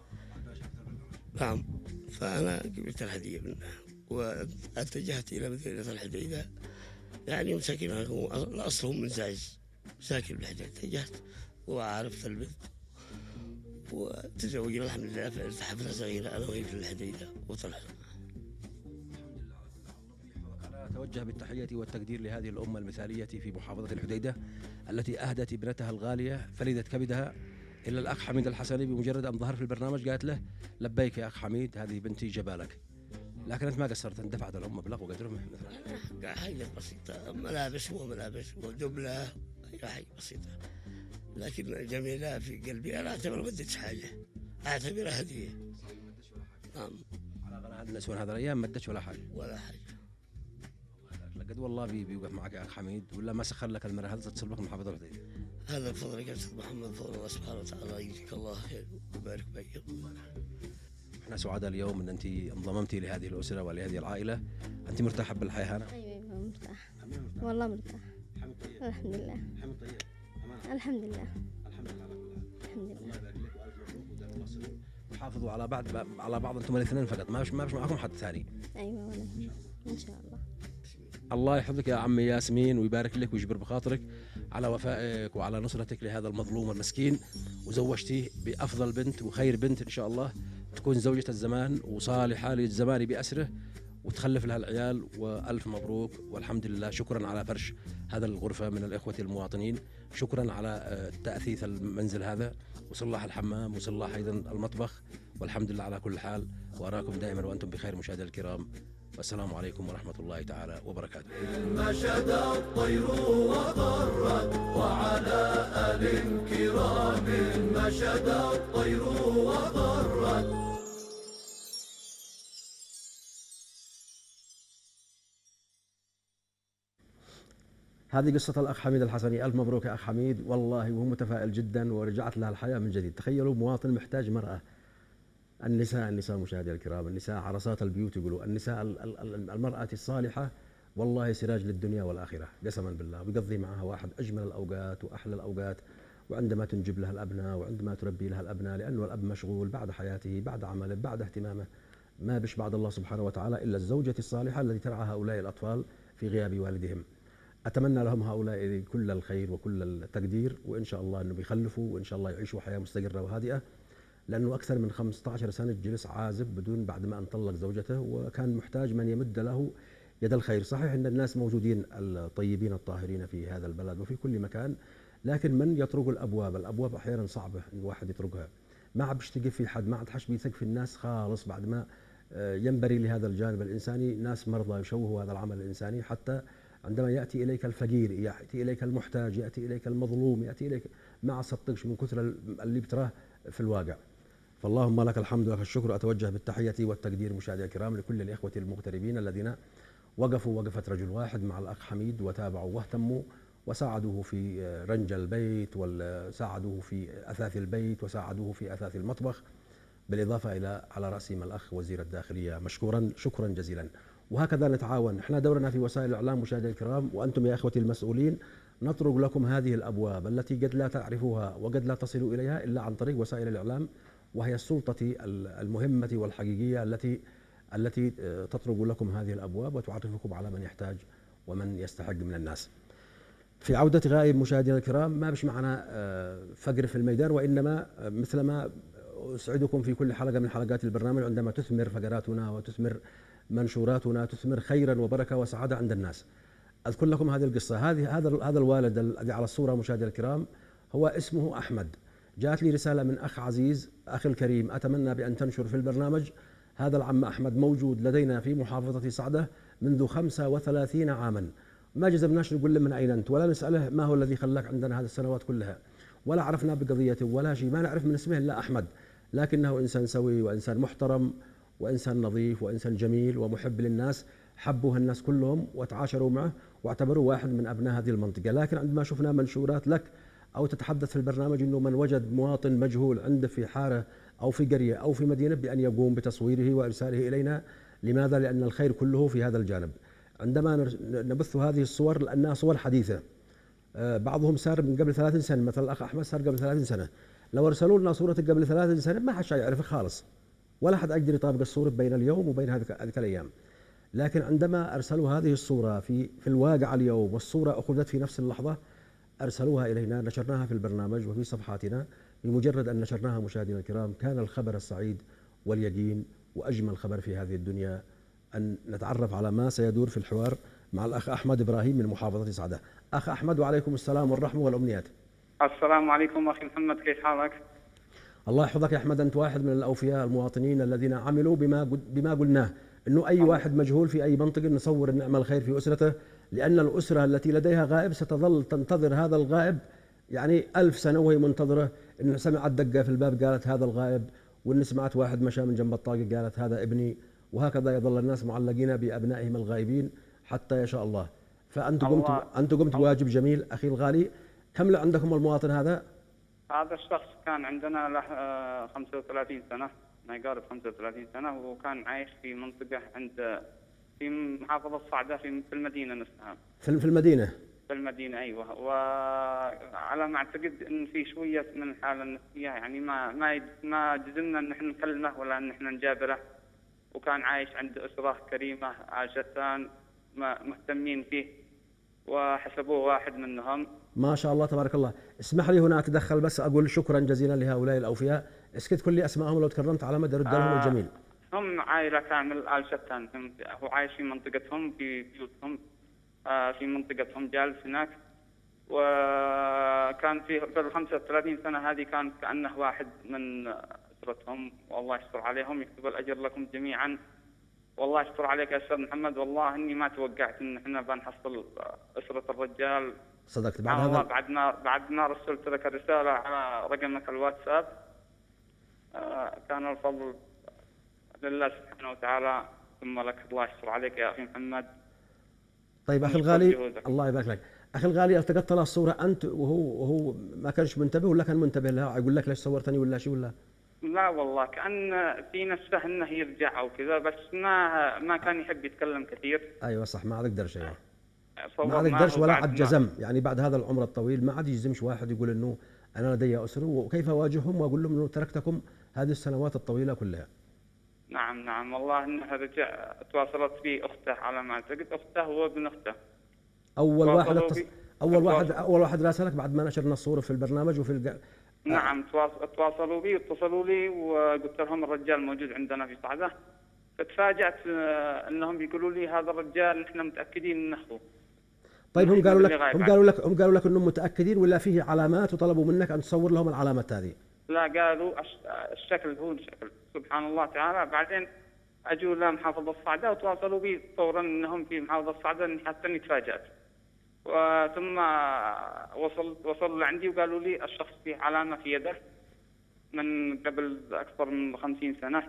[SPEAKER 3] نعم، فأنا قبلت الهدية منها واتجهت إلى مدينة الحديدة، يعني مساكنها أصلهم من زايز ساكن بالحديدة. اتجهت وعرفت البنت وتزوجنا الحمد لله، فعلت حفلة صغيرة أنا وهي في الحديدة وطلعنا.
[SPEAKER 1] أنا أتوجه بالتحية والتقدير لهذه الأمة المثالية في محافظة الحديدة التي أهدت ابنتها الغالية فريدة كبدها إلى الأخ حميد الحسني. بمجرد أن ظهر في البرنامج قالت له لبيك يا أخ حميد، هذه بنتي جبالك. لكن أنت ما قصرت، أنت دفعت لهم مبلغ وقدرهم
[SPEAKER 3] مثلا حاجة بسيطة، ملابس وملابس ودبلة، أي حاجة بسيطة، لكن جميلة في قلبي. أنا أعتبر ما اديتش حاجة، أعتبرها هدية. نعم.
[SPEAKER 1] على غلاء النسوان هذه الأيام ما ادتش ولا حاجة.
[SPEAKER 3] ولا حاجة.
[SPEAKER 1] لقد والله بيوقف معك يا أخ حميد، ولا ما سخر لك المرة هذا تتصل بك من محافظة الحديدة.
[SPEAKER 3] هذا بفضلك يا أستاذ محمد، فضل الله سبحانه وتعالى، يجزيك الله خير ويبارك فيك.
[SPEAKER 1] احنا سعداء اليوم أن أنت انضممتي لهذه الأسرة ولهذه العائلة. أنت مرتاحة بالحياة هنا؟
[SPEAKER 9] أيوة أيوة مرتاح. والله مرتاح.
[SPEAKER 1] حمد طيب.
[SPEAKER 9] الحمد لله.
[SPEAKER 1] حمد طيب.
[SPEAKER 9] الحمد لله.
[SPEAKER 1] الحمد لله على كل حال.
[SPEAKER 9] الحمد لله.
[SPEAKER 1] الله يبارك لك والف مبروك ودار الله سرور. وحافظوا على بعض على بعض انتم الاثنين فقط، ما ما معكم حد ثاني.
[SPEAKER 9] ايوه ولا ان شاء الله.
[SPEAKER 1] الله يحفظك يا عمي ياسمين ويبارك لك ويجبر بخاطرك على وفائك وعلى نصرتك لهذا المظلوم المسكين، وزوجتيه بافضل بنت وخير بنت ان شاء الله، تكون زوجة الزمان وصالحة للزمان بأسره وتخلف لها العيال. والف مبروك والحمد لله. شكرا على فرش هذا الغرفة من الإخوة المواطنين، شكرا على تأثيث المنزل هذا وصلاح الحمام وصلاح أيضا المطبخ، والحمد لله على كل حال. وأراكم دائما وأنتم بخير مشاهدينا الكرام، والسلام عليكم ورحمة الله تعالى وبركاته.
[SPEAKER 5] مشد الطير وضرت وعلى آل الكرام نشد الطير وضرت.
[SPEAKER 1] هذه قصة الأخ حميد الحسني. ألف مبروك يا أخ حميد، والله وهو متفائل جدا ورجعت لها الحياة من جديد. تخيلوا مواطن محتاج مرأة. النساء النساء مشاهدي الكرام، النساء عرسات البيوت يقولوا، النساء المرأة الصالحة والله سراج للدنيا والآخرة قسما بالله، ويقضي معها واحد أجمل الأوقات وأحلى الأوقات، وعندما تنجب لها الأبناء وعندما تربي لها الأبناء، لأنه الأب مشغول بعد حياته بعد عمله بعد اهتمامه، ما بش بعد الله سبحانه وتعالى إلا الزوجة الصالحة التي ترعى هؤلاء الأطفال في غياب والدهم. أتمنى لهم هؤلاء كل الخير وكل التقدير، وإن شاء الله أنه بيخلفوا وإن شاء الله يعيشوا حياة مستقرة وهادئة، لأنه أكثر من خمسة عشر سنة جلس عازب بدون بعد ما أن طلق زوجته، وكان محتاج من يمد له يد الخير. صحيح أن الناس موجودين الطيبين الطاهرين في هذا البلد وفي كل مكان، لكن من يطرق الأبواب، الأبواب أحيانا صعبة أن الواحد يطرقها، ما عاد بيشتكي في حد، ما عاد حش بيثق في الناس خالص، بعد ما ينبري لهذا الجانب الإنساني ناس مرضى يشوهوا هذا العمل الإنساني. حتى عندما يأتي إليك الفقير، يأتي إليك المحتاج، يأتي إليك المظلوم، يأتي إليك ما صدقش من كثر اللي بتراه في الواقع. فاللهم لك الحمد ولك الشكر. أتوجه بالتحية والتقدير مشاهدي الكرام لكل الإخوة المغتربين الذين وقفوا وقفة رجل واحد مع الأخ حميد وتابعوا واهتموا وساعدوه في رنج البيت وساعدوه في أثاث البيت وساعدوه في أثاث المطبخ، بالإضافة إلى على رأسهم الأخ وزير الداخلية، مشكورا شكرا جزيلا. وهكذا نتعاون. احنا دورنا في وسائل الإعلام مشاهدي الكرام، وأنتم يا إخوتي المسؤولين نطرق لكم هذه الأبواب التي قد لا تعرفوها وقد لا تصلوا إليها إلا عن طريق وسائل الإعلام، وهي السلطة المهمة والحقيقية التي التي تطرق لكم هذه الأبواب وتعرفكم على من يحتاج ومن يستحق من الناس. في عودة غائب مشاهدينا الكرام، ما بش معنا فقر في الميدان، وإنما مثلما أسعدكم في كل حلقة من حلقات البرنامج عندما تثمر فقراتنا وتثمر منشوراتنا، تثمر خيرا وبركة وسعادة عند الناس. أذكر لكم هذه القصة. هذه هذا هذا الوالد الذي على الصورة مشاهدينا الكرام هو اسمه أحمد. جاءت لي رسالة من أخ عزيز، أخي الكريم، أتمنى بأن تنشر في البرنامج هذا العم أحمد موجود لدينا في محافظة صعدة منذ خمسة وثلاثين عاما، ما جزمناش نقول له من أين أنت ولا نسأله ما هو الذي خلاك عندنا هذه السنوات كلها، ولا عرفنا بقضيته ولا شيء، ما نعرف من اسمه إلا أحمد، لكنه إنسان سوي وإنسان محترم وإنسان نظيف وإنسان جميل ومحب للناس، حبوه الناس كلهم وتعاشروا معه واعتبروه واحد من أبناء هذه المنطقة. لكن عندما شفنا منشورات لك أو تتحدث في البرنامج أنه من وجد مواطن مجهول عنده في حارة أو في قرية أو في مدينة بأن يقوم بتصويره وإرساله إلينا. لماذا؟ لأن الخير كله في هذا الجانب. عندما نبث هذه الصور لأنها صور حديثة، بعضهم صار من قبل ثلاثين سنة، مثل الأخ أحمد صار قبل ثلاثين سنة، لو أرسلوا لنا صورتك قبل ثلاثين سنة ما حد يعرفك خالص، ولا حد يقدر يطابق الصورة بين اليوم وبين هذه الأيام. لكن عندما أرسلوا هذه الصورة في في الواقع اليوم والصورة أخذت في نفس اللحظة أرسلوها إلينا، نشرناها في البرنامج وفي صفحاتنا. بمجرد أن نشرناها مشاهدينا الكرام كان الخبر السعيد واليقين وأجمل خبر في هذه الدنيا أن نتعرف على ما سيدور في الحوار مع الأخ أحمد إبراهيم من محافظة صعدة. أخ أحمد، وعليكم السلام والرحمة والأمنيات.
[SPEAKER 10] السلام عليكم أخي محمد، كيف حالك؟
[SPEAKER 1] الله يحفظك يا أحمد، أنت واحد من الأوفياء المواطنين الذين عملوا بما بما قلناه، أنه أي واحد مجهول في أي منطقة نصور نعمل الخير في أسرته، لأن الأسرة التي لديها غائب ستظل تنتظر هذا الغائب يعني ألف سنة وهي منتظرة. إن سمعت دقة في الباب قالت هذا الغائب، وإن سمعت واحد مشى من جنب الطاقة قالت هذا ابني، وهكذا يظل الناس معلقين بأبنائهم الغائبين حتى يشاء الله. فأنت قمت أنت قمت بواجب جميل أخي الغالي. كم عندكم المواطن هذا؟
[SPEAKER 10] هذا الشخص كان عندنا له خمسة وثلاثين سنة، ما يقارب خمسة وثلاثين سنة، وكان عايش في منطقة عند في محافظة صعدة في المدينة نفسها.
[SPEAKER 1] في المدينة؟
[SPEAKER 10] في المدينة أيوة. وعلى ما أعتقد إن في شوية من الحالة النفسية، يعني ما ما ما جزمنا إن إحنا نكلمه ولا إن إحنا نجابره، وكان عايش عند أسرة كريمة عاشتان مهتمين فيه وحسبوه واحد منهم.
[SPEAKER 1] ما شاء الله تبارك الله. اسمح لي هنا أتدخل بس أقول شكرا جزيلا لهؤلاء الأوفياء. اسكت كل أسمائهم لو تكرمت على مدى رد لهم آه الجميل.
[SPEAKER 10] هم عائلة كامل آل شتان، هو عايش في منطقتهم في بيوتهم آه في منطقتهم جالس هناك. وكان في في الخمسة وثلاثين سنة هذه كان كأنه واحد من أسرتهم، والله يستر عليهم، يكتب الأجر لكم جميعا. والله يستر عليك يا أستاذ محمد، والله إني ما توقعت إن إحنا بنحصل أسرة الرجال
[SPEAKER 1] صدقت بعد
[SPEAKER 10] والله
[SPEAKER 1] هذا.
[SPEAKER 10] بعد ما بعد ما رسلت لك الرسالة على رقمك الواتساب آه، كان الفضل لله سبحانه وتعالى، ثم لك. الله يستر عليك يا أخي محمد.
[SPEAKER 1] طيب أخي الغالي، الله يبارك لك. أخي الغالي، التقطت له الصورة أنت وهو وهو ما كانش منتبه ولا كان منتبه لها؟ يقول لك ليش صورتني ولا شيء ولا؟
[SPEAKER 10] لا والله كأن في نفسه انه يرجع او كذا، بس ما ما كان يحب يتكلم كثير.
[SPEAKER 1] ايوه صح، ما عاد يقدر شيء، ما عاد
[SPEAKER 10] صورناه
[SPEAKER 1] يقدرش ولا
[SPEAKER 10] وبعد
[SPEAKER 1] عاد
[SPEAKER 10] ما-
[SPEAKER 1] جزم، يعني بعد هذا العمر الطويل ما عاد يجزمش واحد يقول انه انا لدي اسره، وكيف اواجههم واقول لهم انه تركتكم هذه السنوات الطويله كلها.
[SPEAKER 10] نعم نعم والله انها رجع تواصلت في اخته على ما اعتقد، اخته وابن اخته.
[SPEAKER 1] اول واحد
[SPEAKER 10] تواصلوا
[SPEAKER 1] اتص...
[SPEAKER 10] بي-
[SPEAKER 1] اول واحد
[SPEAKER 10] تواصل-
[SPEAKER 1] اول واحد راسلك بعد ما نشرنا الصوره في البرنامج وفي الج...
[SPEAKER 10] نعم تواص- تواصلوا بي واتصلوا لي وقلت لهم الرجال موجود عندنا في صعده. فتفاجأت آه، انهم بيقولوا لي هذا الرجال نحن متاكدين انه هو.
[SPEAKER 1] طيب هم
[SPEAKER 10] نحن
[SPEAKER 1] قالوا لك
[SPEAKER 10] اللي غايب
[SPEAKER 1] هم
[SPEAKER 10] عنه.
[SPEAKER 1] قالوا لك هم قالوا لك انهم متاكدين ولا فيه علامات وطلبوا منك ان تصور لهم العلامات هذه؟
[SPEAKER 10] لا قالوا الش- الشكل هو الشكل، سبحان الله تعالى. بعدين اجوا لمحافظه الصعده وتواصلوا بي فورا انهم في محافظه الصعده، إني حتى اني تفاجات. وثم وصلت وصلوا لعندي وقالوا لي الشخص فيه علامه في يده من قبل اكثر من خمسين سنه.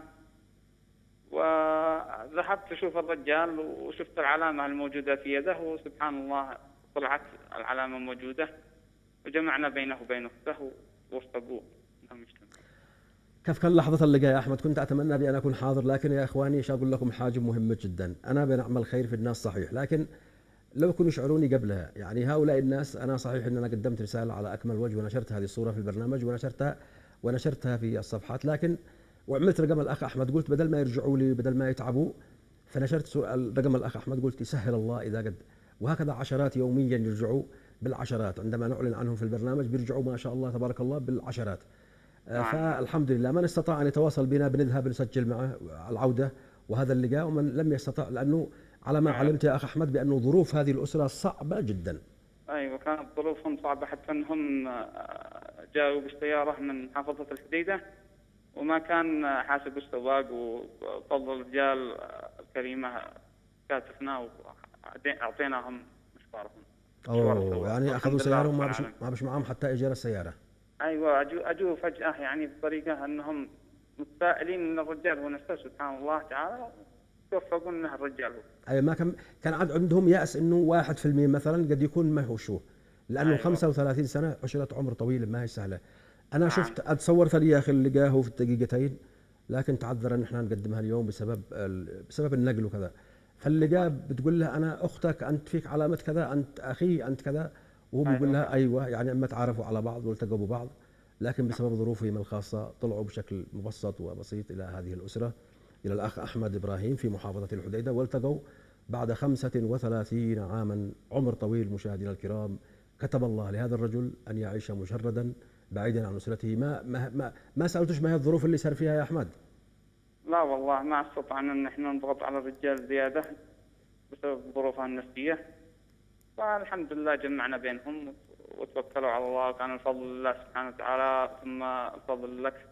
[SPEAKER 10] وذهبت اشوف الرجال وشفت العلامه الموجوده في يده، وسبحان الله طلعت العلامه موجوده، وجمعنا بينه وبين اخته ووفقوا انهم يجتمعوا.
[SPEAKER 1] كيف كان لحظة اللقاء يا أحمد؟ كنت أتمنى بأن أكون حاضر، لكن يا إخواني إيش أقول لكم حاجة مهمة جدا. أنا بنعمل خير في الناس صحيح، لكن لو يكونوا يشعروني قبلها، يعني هؤلاء الناس، أنا صحيح أن أنا قدمت رسالة على أكمل وجه ونشرت هذه الصورة في البرنامج ونشرتها ونشرتها في الصفحات، لكن وعملت رقم الأخ أحمد، قلت بدل ما يرجعوا لي بدل ما يتعبوا، فنشرت سؤال رقم الأخ أحمد، قلت يسهل الله إذا قد، وهكذا عشرات يوميا يرجعوا بالعشرات، عندما نعلن عنهم في البرنامج بيرجعوا ما شاء الله تبارك الله بالعشرات. فالحمد لله من استطاع أن يتواصل بنا بنذهب نسجل معه العودة وهذا اللقاء، ومن لم يستطع، لأنه على ما علمت يا أخ أحمد بأنه ظروف هذه الأسرة صعبة جدا.
[SPEAKER 10] ايوه كانت ظروفهم صعبه، حتى انهم آه، جاءوا بالسياره من محافظه الحديده وما كان حاسب السواق، وفضل الرجال آه، الكريمه كاتفنا واعطيناهم مشوارهم.
[SPEAKER 1] أوه، يعني أخذوا
[SPEAKER 10] والحمد
[SPEAKER 1] سيارة
[SPEAKER 10] لله
[SPEAKER 1] وما
[SPEAKER 10] رب
[SPEAKER 1] بش
[SPEAKER 10] العالمين.
[SPEAKER 1] ما بش معهم حتى إيجار السيارة.
[SPEAKER 10] ايوه اجوا اجوا فجاه، يعني بطريقه انهم متفائلين ان الرجال هو نفسه سبحان الله تعالى، توفقوا انه الرجال هو.
[SPEAKER 1] أي ما كان كان عاد عندهم يأس إنه واحد في المية مثلا قد يكون ما هو شو، لأنه
[SPEAKER 10] أيوة.
[SPEAKER 1] خمسة وثلاثين سنة عشرة عمر طويل ما هي سهلة. أنا
[SPEAKER 10] نعم.
[SPEAKER 1] شفت اتصورت لي يا أخي اللقاه في الدقيقتين، لكن تعذر ان احنا نقدمها اليوم بسبب ال- بسبب النقل وكذا. فاللقاه بتقول لها انا اختك، انت فيك علامه كذا، انت اخي، انت كذا، وهو بيقول لها ايوه، يعني اما تعرفوا على بعض والتقوا ببعض، لكن بسبب ظروفهم الخاصه طلعوا بشكل مبسط وبسيط الى هذه الاسره، الى الاخ احمد ابراهيم في محافظه الحديده، والتقوا بعد خمسة وثلاثين عاما، عمر طويل. مشاهدينا الكرام، كتب الله لهذا الرجل ان يعيش مشردا بعيدا عن اسرته. ما ما ما, ما سالتش ما هي الظروف اللي صار فيها يا احمد؟
[SPEAKER 10] لا والله ما استطعنا ان احنا نضغط على الرجال زياده بسبب ظروفها النفسيه، فالحمد لله جمعنا بينهم وتوكلوا على الله، وكان الفضل لله سبحانه وتعالى، ثم الفضل لك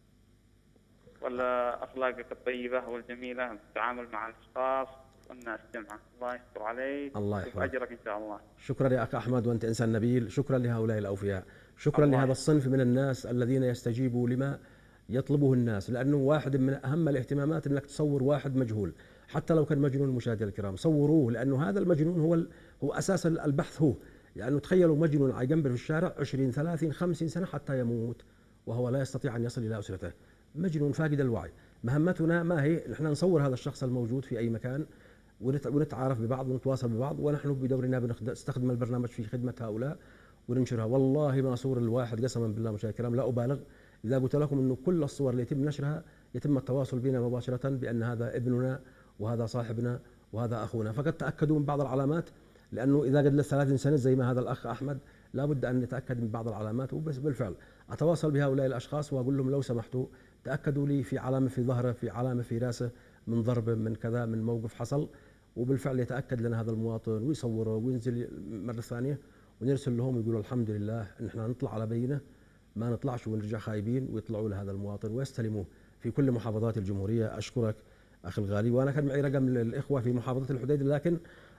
[SPEAKER 10] واخلاقك الطيبه والجميله في التعامل مع الاشخاص والناس جمعا. الله يستر عليك،
[SPEAKER 1] الله يحفظك،
[SPEAKER 10] اجرك ان شاء الله.
[SPEAKER 1] شكرا يا اخ احمد، وانت انسان نبيل. شكرا لهؤلاء الاوفياء، شكرا
[SPEAKER 10] الله
[SPEAKER 1] لهذا الصنف من الناس الذين يستجيبوا لما يطلبه الناس، لانه واحد من اهم الاهتمامات انك تصور واحد مجهول، حتى لو كان مجنون. مشاهدينا الكرام، صوروه، لانه هذا المجنون هو ال... هو اساس البحث. هو يعني تخيلوا مجنون على جنب في الشارع عشرين ثلاثين خمسين سنه حتى يموت وهو لا يستطيع ان يصل الى اسرته، مجنون فاقد الوعي. مهمتنا ما هي؟ نحن نصور هذا الشخص الموجود في اي مكان، ونت- ونتعارف ببعض ونتواصل ببعض، ونحن بدورنا بنستخدم البرنامج في خدمة هؤلاء وننشرها. والله ما صور الواحد، قسما بالله مشاهدينا الكرام لا أبالغ إذا قلت لكم أنه كل الصور اللي يتم نشرها يتم التواصل بنا مباشرة بأن هذا ابننا وهذا صاحبنا وهذا أخونا. فقد تأكدوا من بعض العلامات، لأنه إذا قد له ثلاثين سنة زي ما هذا الأخ أحمد، لابد أن نتأكد من بعض العلامات. وبس بالفعل أتواصل بهؤلاء الأشخاص وأقول لهم لو سمحتوا تأكدوا لي في علامة في ظهره، في علامة في راسه، من ضرب، من كذا، من موقف حصل. وبالفعل يتأكد لنا هذا المواطن ويصوره وينزل مرة ثانية ونرسل لهم يقولوا الحمد لله ان احنا نطلع على بينه، ما نطلعش ونرجع خايبين، ويطلعوا لهذا المواطن ويستلموه في كل محافظات الجمهورية. أشكرك أخي الغالي. وأنا كان معي رقم للإخوة في محافظة الحديدة، لكن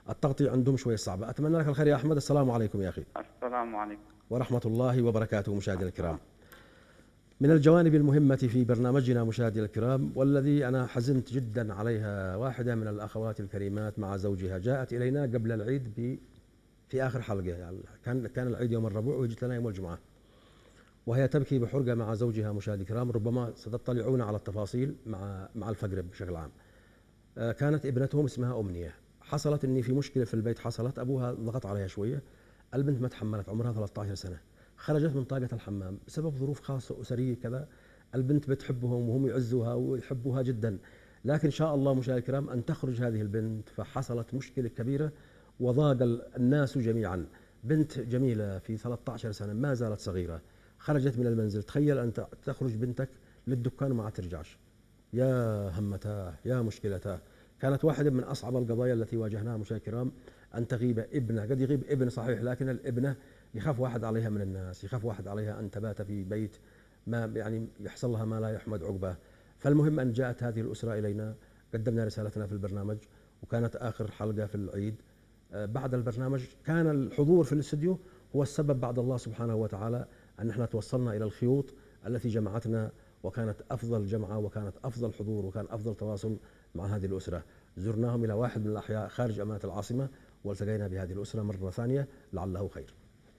[SPEAKER 1] التغطية عندهم شوية صعبة. أتمنى لك الخير يا أحمد. السلام عليكم يا أخي.
[SPEAKER 10] السلام عليكم
[SPEAKER 1] ورحمة الله وبركاته. مشاهدينا الكرام، من الجوانب المهمة في برنامجنا مشاهدينا الكرام والذي أنا حزنت جدا عليها، واحدة من الأخوات الكريمات مع زوجها جاءت إلينا قبل العيد ب في آخر حلقة، يعني كان كان العيد يوم الربوع وجت لنا يوم الجمعة، وهي تبكي بحرقة مع زوجها. مشاهدي الكرام، ربما ستطلعون على التفاصيل مع مع الفقر بشكل عام. كانت ابنتهم اسمها أمنية. حصلت إني في مشكلة في البيت، حصلت أبوها ضغط عليها شوية، البنت ما تحملت، عمرها ثلاثة عشر سنة، خرجت من طاقة الحمام بسبب ظروف خاصة أسرية كذا. البنت بتحبهم وهم يعزوها ويحبوها جدا، لكن إن شاء الله مشاهدي الكرام أن تخرج هذه البنت، فحصلت مشكلة كبيرة وضاق الناس جميعا. بنت جميلة في ثلاثة عشر سنة، ما زالت صغيرة، خرجت من المنزل. تخيل أن تخرج بنتك للدكان وما ترجعش. يا همتاه يا مشكلتاه. كانت واحدة من أصعب القضايا التي واجهناها مشاهدينا الكرام، أن تغيب ابنه. قد يغيب ابن صحيح، لكن الابنة يخاف واحد عليها من الناس، يخاف واحد عليها أن تبات في بيت ما يعني يحصل لها ما لا يحمد عقباه. فالمهم أن جاءت هذه الأسرة إلينا، قدمنا رسالتنا في البرنامج، وكانت آخر حلقة في العيد. بعد البرنامج كان الحضور في الاستوديو هو السبب بعد الله سبحانه وتعالى أن احنا توصلنا إلى الخيوط التي جمعتنا، وكانت أفضل جمعة وكانت أفضل حضور وكان أفضل تواصل مع هذه الأسرة. زرناهم إلى واحد من الأحياء خارج أمانة العاصمة والتقينا بهذه الأسرة مرة ثانية، لعله خير.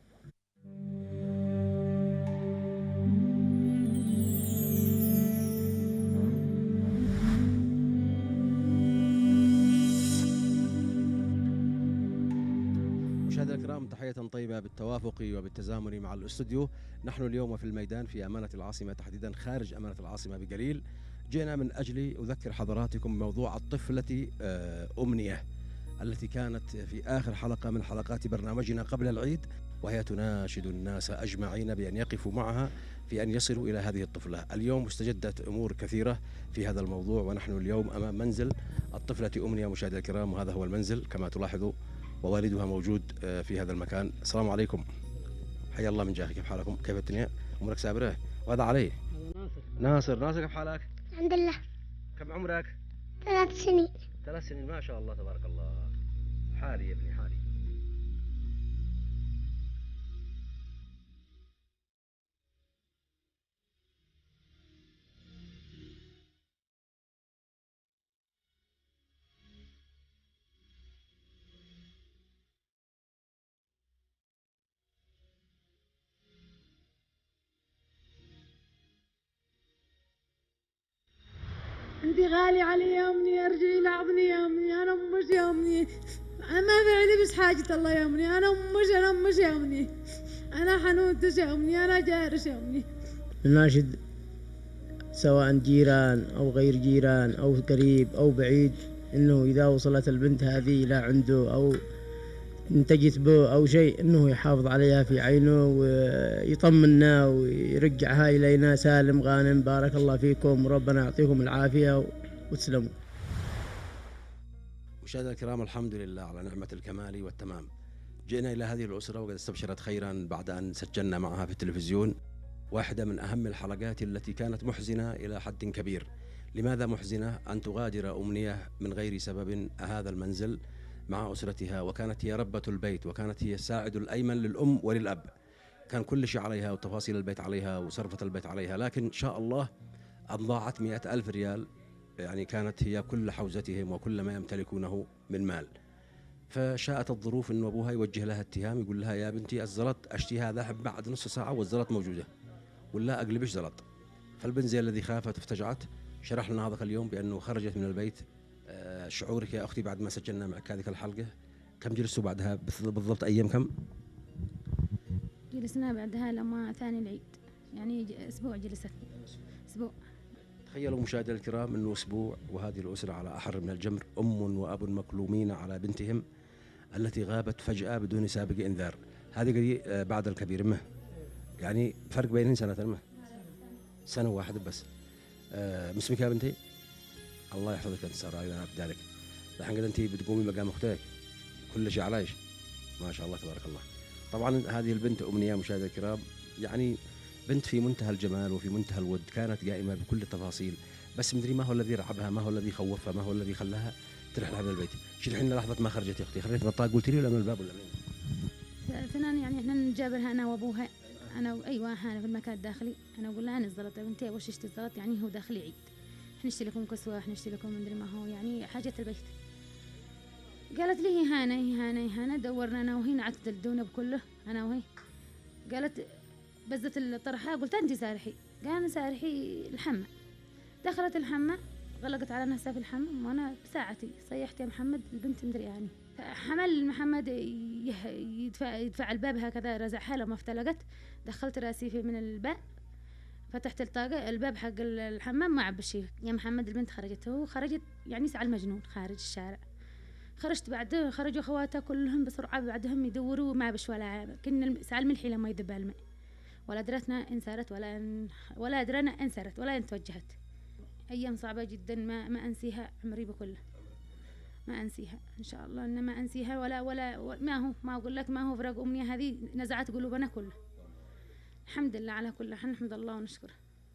[SPEAKER 1] مشاهدينا الكرام، تحية طيبة بالتوافق وبالتزامن مع الاستوديو. نحن اليوم في الميدان في أمانة العاصمة، تحديدا خارج أمانة العاصمة بقليل. جئنا من أجل أذكر حضراتكم بموضوع الطفلة أمنية التي كانت في آخر حلقة من حلقات برنامجنا قبل العيد، وهي تناشد الناس أجمعين بأن يقفوا معها في أن يصلوا إلى هذه الطفلة. اليوم استجدت أمور كثيرة في هذا الموضوع، ونحن اليوم أمام منزل الطفلة أمنية مشاهدينا الكرام، وهذا هو المنزل كما تلاحظوا، ووالدها موجود في هذا المكان. السلام عليكم، حيا الله من جاهك، كيف حالكم؟ كيف الدنيا؟ أمورك سابرة؟ وهذا علي ناصر. ناصر ناصر كيف حالك؟
[SPEAKER 11] الحمد لله.
[SPEAKER 1] كم عمرك؟
[SPEAKER 11] ثلاث سنين.
[SPEAKER 1] ثلاث سنين، ما شاء الله تبارك الله. حالي يا ابني حالي.
[SPEAKER 12] انت غالي علي يا امني، ارجعي لعظني يا امني، انا امش يا امني، انا ما في عندي بس حاجة الله يا امني، انا امش انا امش يا امني، انا حنوتش يا امني، انا جارش يا امني.
[SPEAKER 13] نناشد سواء جيران او غير جيران او قريب او بعيد، انه اذا وصلت البنت هذه الى عنده او انتجت به او شيء، انه يحافظ عليها في عينه ويطمنا ويرجعها الينا سالم غانم. بارك الله فيكم وربنا يعطيكم العافيه وتسلموا.
[SPEAKER 1] مشاهدينا الكرام، الحمد لله على نعمه الكمال والتمام. جئنا الى هذه الاسره وقد استبشرت خيرا بعد ان سجلنا معها في التلفزيون واحده من اهم الحلقات التي كانت محزنه الى حد كبير. لماذا محزنه؟ ان تغادر امنيه من غير سبب هذا المنزل مع أسرتها، وكانت هي ربة البيت، وكانت هي الساعد الأيمن للأم وللأب، كان كل شيء عليها وتفاصيل البيت عليها وصرفة البيت عليها، لكن إن شاء الله أضاعت مئة ألف ريال، يعني كانت هي كل حوزتهم وكل ما يمتلكونه من مال. فشاءت الظروف أن أبوها يوجه لها اتهام، يقول لها يا بنتي الزلط أشتيها ذهب بعد نص ساعة والزلط موجودة، ولا أقلبش زلط. فالبنت زي الذي خافت افتجعت. شرح لنا هذا اليوم بأنه خرجت من البيت. شعورك يا أختي بعد ما سجلنا معك هذه الحلقة؟ كم جلستوا بعدها بالضبط؟ أيام كم؟
[SPEAKER 14] جلسنا بعدها لما ثاني العيد، يعني أسبوع جلست. أسبوع.
[SPEAKER 1] تخيلوا مشاهدينا الكرام أنه أسبوع وهذه الأسرة على أحر من الجمر، أم وأب مكلومين على بنتهم التي غابت فجأة بدون سابق إنذار. هذه بعد الكبير مه، يعني فرق بينهن سنة مه، سنة واحدة بس. أه مسمك يا بنتي؟ الله يحفظك انت ساره، اذا ذلك الحين قد انت بتقومي مقام اختك، كل شيء عليش ما شاء الله تبارك الله. طبعا هذه البنت امنيه مشاهدينا الكرام، يعني بنت في منتهى الجمال وفي منتهى الود، كانت قائمه بكل التفاصيل، بس مدري ما هو الذي رعبها، ما هو الذي خوفها، ما هو الذي خلاها ترحلها من البيت. شرحي لنا لحظه ما خرجت يا اختي، خرجت من الطاق قلت لي ولا من الباب ولا منين؟
[SPEAKER 14] اثنان يعني احنا نجابرها انا وابوها، انا و... ايوه انا في المكان الداخلي، انا اقول لها انا الزلط يا بنتي وش اشتي الزلط، يعني هو داخلي عيد، احنا نشتري لكم كسوه، احنا نشتري لكم مدري ما هو يعني حاجات البيت. قالت لي هانه هانه هانه دورنا انا وهي نعتد الدونه بكله انا وهي. قالت بزت الطرحه، قلت انت سارحي، قال انا سارحي الحمى. دخلت الحمى غلقت على نفسها في الحمام وانا بساعتي صيحت يا محمد البنت مدري يعني. حمل محمد يدفع يدفع الباب هكذا رزعها لما افتلقت، دخلت راسي في من الباب فتحت الطاقة الباب حق الحمام ما عب شيء يا محمد البنت خرجت، هو خرجت يعني سعى المجنون خارج الشارع. خرجت بعد خرجوا خواتها كلهم بسرعة بعدهم يدوروا ما بش ولا كنا سعى الملحي لما يذب الماء، ولا درتنا إن سارت ولا إن ولا درنا إن سارت ولا إن توجهت. أيام صعبة جدا ما ما أنسيها عمري بكله، ما أنسيها إن شاء الله إن ما أنسيها ولا ولا ما هو ما أقول لك ما هو فراق أمنية هذه نزعت قلوبنا كله. الحمد لله على كل حال، نحمد الله ونشكره.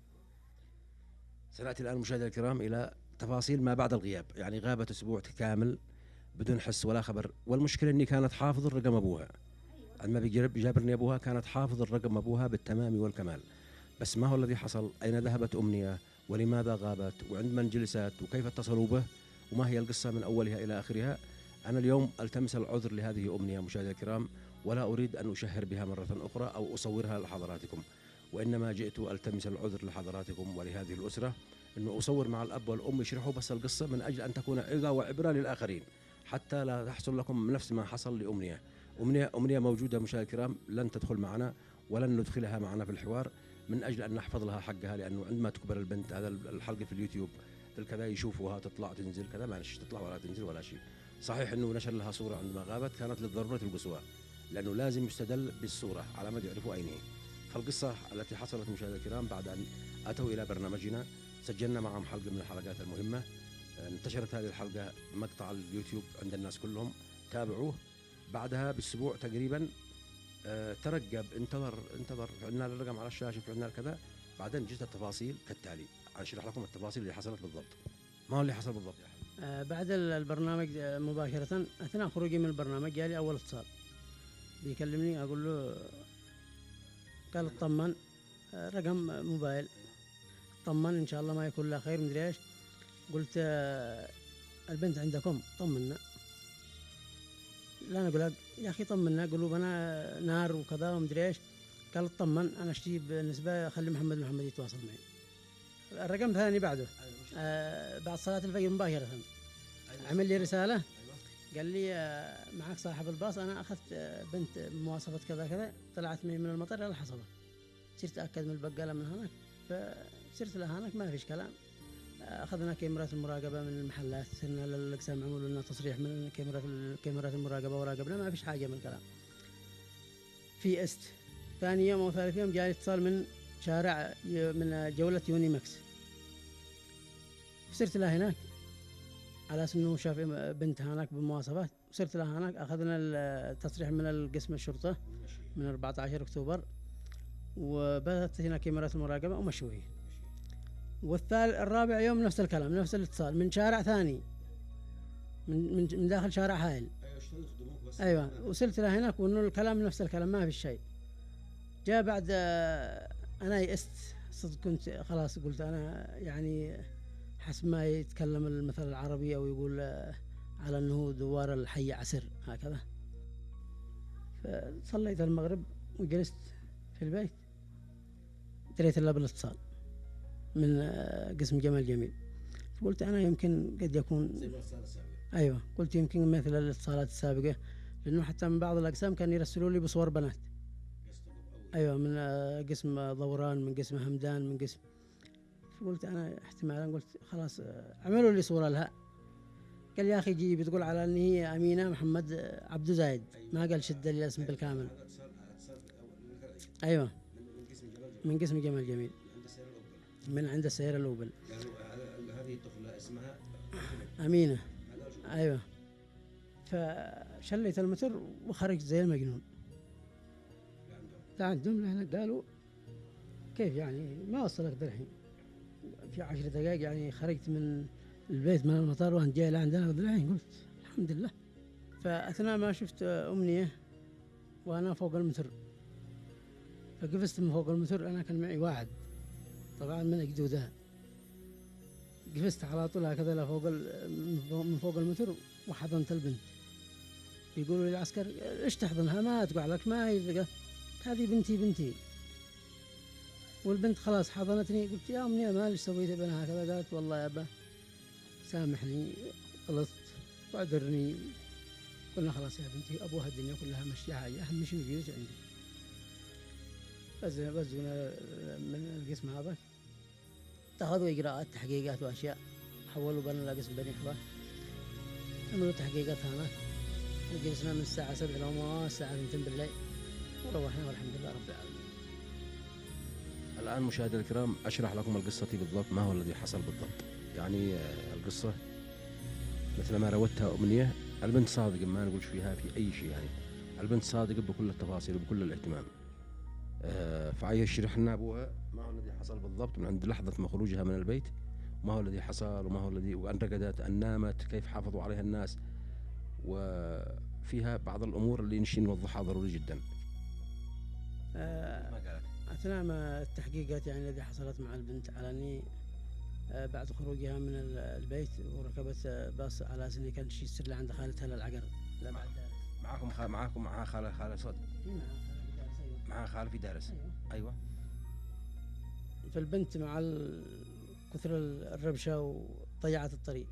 [SPEAKER 1] سنأتي الآن مشاهدينا الكرام إلى تفاصيل ما بعد الغياب، يعني غابت أسبوع كامل بدون حس ولا خبر، والمشكلة إني كانت حافظ الرقم أبوها، عندما بيجابرني أبوها كانت حافظ الرقم أبوها بالتمام والكمال، بس ما هو الذي حصل؟ أين ذهبت أمنية؟ ولماذا غابت؟ وعند من جلست؟ وكيف اتصلوا به؟ وما هي القصة من أولها إلى آخرها؟ أنا اليوم ألتمس العذر لهذه أمنية مشاهدينا الكرام، ولا أريد أن أشهر بها مرة أخرى أو أصورها لحضراتكم، وإنما جئت ألتمس العذر لحضراتكم ولهذه الأسرة، أنه أصور مع الأب والأم يشرحوا بس القصة من أجل أن تكون عظة وعبرة للآخرين، حتى لا يحصل لكم نفس ما حصل لأمنية. أمنية أمنية موجودة مشاهدينا الكرام، لن تدخل معنا ولن ندخلها معنا في الحوار من أجل أن نحفظ لها حقها، لأنه عندما تكبر البنت هذا الحلقة في اليوتيوب كذا يشوفوها تطلع تنزل كذا، ما تطلع ولا تنزل ولا شيء. صحيح أنه نشر لها صورة عندما غابت كانت للضرورة القصوى، لأنه لازم يستدل بالصورة على ما يعرفوا أين هي. فالقصة التي حصلت مشاهدينا الكرام بعد أن أتوا إلى برنامجنا سجلنا معهم حلقة من الحلقات المهمة، انتشرت هذه الحلقة مقطع اليوتيوب عند الناس كلهم تابعوه. بعدها بأسبوع تقريبا اه ترقب انتظر انتظر عندنا الرقم على الشاشة عندنا كذا، بعدين جت التفاصيل كالتالي. أشرح لكم التفاصيل اللي حصلت بالضبط. ما هو اللي حصل بالضبط يا حبيبي؟
[SPEAKER 13] آه بعد البرنامج مباشرة أثناء خروجي من البرنامج جالي أول اتصال بيكلمني، أقول له قال اطمن آه رقم موبايل، طمن إن شاء الله ما يكون لها خير مدري إيش. قلت آه البنت عندكم طمنا. لا أنا أقول يا أخي طمنا قلوبنا نار وكذا ومدري إيش. قال اطمن أنا أشتي بالنسبة خلي محمد محمد يتواصل معي. الرقم الثاني بعده آه بعد صلاة الفجر مباشرة عمل لي رسالة قال لي آه معك صاحب الباص، أنا أخذت آه بنت بمواصفة كذا كذا طلعت من المطار إلى الحصبة، صرت أتأكد من البقالة من هناك، فصرت لها هناك ما فيش كلام. آه أخذنا كاميرات المراقبة من المحلات، صرنا للأقسام عملوا لنا تصريح من كاميرات كاميرات المراقبة وراقبنا ما فيش حاجة من الكلام. في است ثاني يوم أو ثالث يوم جاء اتصال من شارع من جولة يوني ماكس، صرت لها هناك على أساس أنه شاف بنت هناك بالمواصفات، صرت لها هناك. أخذنا التصريح من القسم الشرطة من أربعة عشر أكتوبر، وبدأت هنا كاميرات المراقبة ومشوية. والثالث الرابع يوم نفس الكلام نفس الاتصال من شارع ثاني من من, من داخل شارع هايل. أيوة وصلت لها هناك وإنه الكلام نفس الكلام ما في شيء. جاء بعد أنا يئست صدق، كنت خلاص قلت أنا يعني حسب ما يتكلم المثل العربي أو يقول على أنه دوار الحي عسر هكذا. فصليت المغرب وجلست في البيت، دريت الله بالاتصال من قسم جمال جميل، فقلت أنا يمكن قد يكون أيوة قلت يمكن مثل الاتصالات السابقة، لأنه حتى من بعض الأقسام كان يرسلوا لي بصور بنات. أيوة من قسم ضوران، من قسم همدان، من قسم. فقلت أنا احتمالا قلت خلاص عملوا لي صورة لها. قال يا أخي جي بتقول على أن هي أمينة محمد عبد زايد، ما قال شد لي الاسم بالكامل. أيوة من قسم جمال جميل من عند السيارة الأوبل.
[SPEAKER 1] هذه الطفلة اسمها
[SPEAKER 13] أمينة. أيوة فشليت المتر وخرجت زي المجنون. عندهم هنا قالوا كيف يعني ما وصلك الحين في عشر دقائق، يعني خرجت من البيت من المطار وأنت جاي لعندنا العين، قلت الحمد لله. فأثناء ما شفت أمنية وأنا فوق المتر، فقفزت من فوق المتر. أنا كان معي واحد طبعا من أجدودها، قفزت على طول هكذا لفوق من فوق المتر وحضنت البنت. يقولوا لي العسكر ايش تحضنها، ما تقع لك، ما هي هذه بنتي بنتي. والبنت خلاص حضنتني. قلت يا أمنية ما ليش سويت بنا هكذا؟ قالت والله يا أبا سامحني غلطت واعذرني. قلنا خلاص يا بنتي أبوها الدنيا كلها مشيها، أهم شيء وجودك عندي. بس بزونا من القسم هذا، اتخذوا إجراءات تحقيقات وأشياء، حولوا بنا لقسم بني حضر، عملوا تحقيقات هناك. وجلسنا من الساعة سبعة لغاية الساعة اثنتين بالليل وروحنا والحمد لله رب العالمين.
[SPEAKER 1] الآن مشاهدينا الكرام أشرح لكم القصة بالضبط، ما هو الذي حصل بالضبط. يعني القصة مثل ما روتها أمنية، البنت صادقة، ما نقولش فيها في أي شيء، يعني البنت صادقة بكل التفاصيل وبكل الاهتمام. فعايز يشرح لنا أبوها ما هو الذي حصل بالضبط من عند لحظة ما خروجها من البيت، ما هو الذي حصل وما هو الذي، وأن رقدت، أن نامت، كيف حافظوا عليها الناس، وفيها بعض الأمور اللي نشي نوضحها ضروري جدا.
[SPEAKER 13] أثناء ما التحقيقات يعني الذي حصلت مع البنت على أني بعد خروجها من البيت وركبت باص على أساس كان شيء يصير لها عند خالتها للعقر. لا بعد
[SPEAKER 1] معاكم خال معاكم معها خالة خالة صد معها خالة في دارس. أيوة. أيوة.
[SPEAKER 13] فالبنت مع كثر الربشة وضيعت الطريق،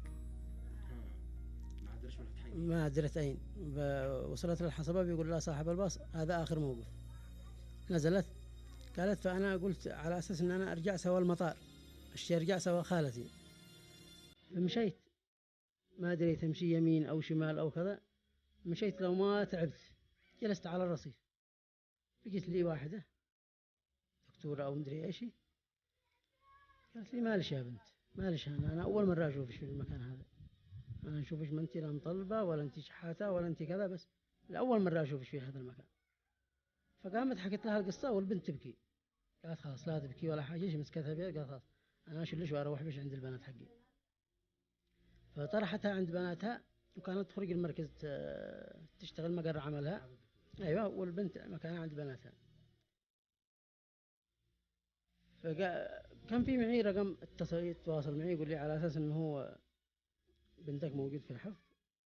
[SPEAKER 13] ما درت أين. وصلت للحصبة بيقول لها صاحب الباص هذا آخر موقف. نزلت قالت، فأنا قلت على أساس أن أنا أرجع سوا المطار، الشي أرجع سوا خالتي. فمشيت، ما أدري تمشي يمين أو شمال أو كذا، مشيت لو ما تعبت جلست على الرصيف. بقيت لي واحدة دكتورة أو مدري إيش، قالت لي مالش يا بنت مالش، أنا أنا أول مرة أشوفش في المكان هذا، أنا نشوفش ما أنت لا مطلبة ولا أنت شحاتة ولا أنت كذا، بس لأول مرة أشوفش في هذا المكان. فقامت حكيت لها القصة والبنت تبكي. قالت خلاص لا تبكي ولا حاجة، ايش مسكتها بيد، قالت خلاص أنا أشلش وأروح بش عند البنات حقي. فطرحتها عند بناتها، وكانت تخرج المركز تشتغل مقر عملها. أيوة. والبنت مكانها عند بناتها. فكان في معي رقم اتصل يتواصل معي يقول لي على أساس إنه هو بنتك موجود في الحفظ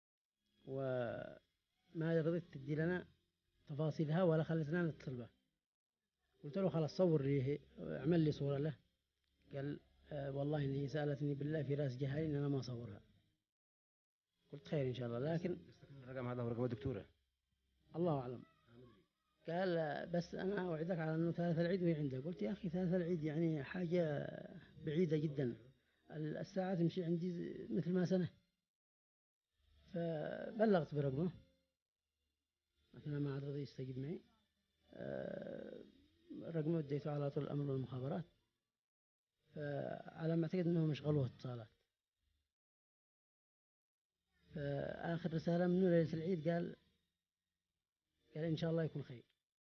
[SPEAKER 13] وما رضيت تدي لنا تفاصيلها ولا خلتنا نتصل به. قلت له خلاص صور لي، اعمل لي صورة له. قال آه والله إني سألتني بالله في راس جهالي إن أنا ما أصورها. قلت خير إن شاء الله، لكن
[SPEAKER 1] الرقم هذا هو رقم الدكتورة،
[SPEAKER 13] الله أعلم. قال بس أنا أوعدك على أنه ثالث العيد وهي عنده. قلت يا أخي ثالث العيد يعني حاجة بعيدة جدا، الساعة تمشي عندي مثل ما سنة. فبلغت برقمه، أثناء ما عاد رضي يستجيب معي. أه رقمه اديته على طول الأمر والمخابرات، فعلى ما أعتقد أنه مشغلوه اتصالات. فآخر رسالة منه ليلة العيد قال قال إن شاء الله يكون خير.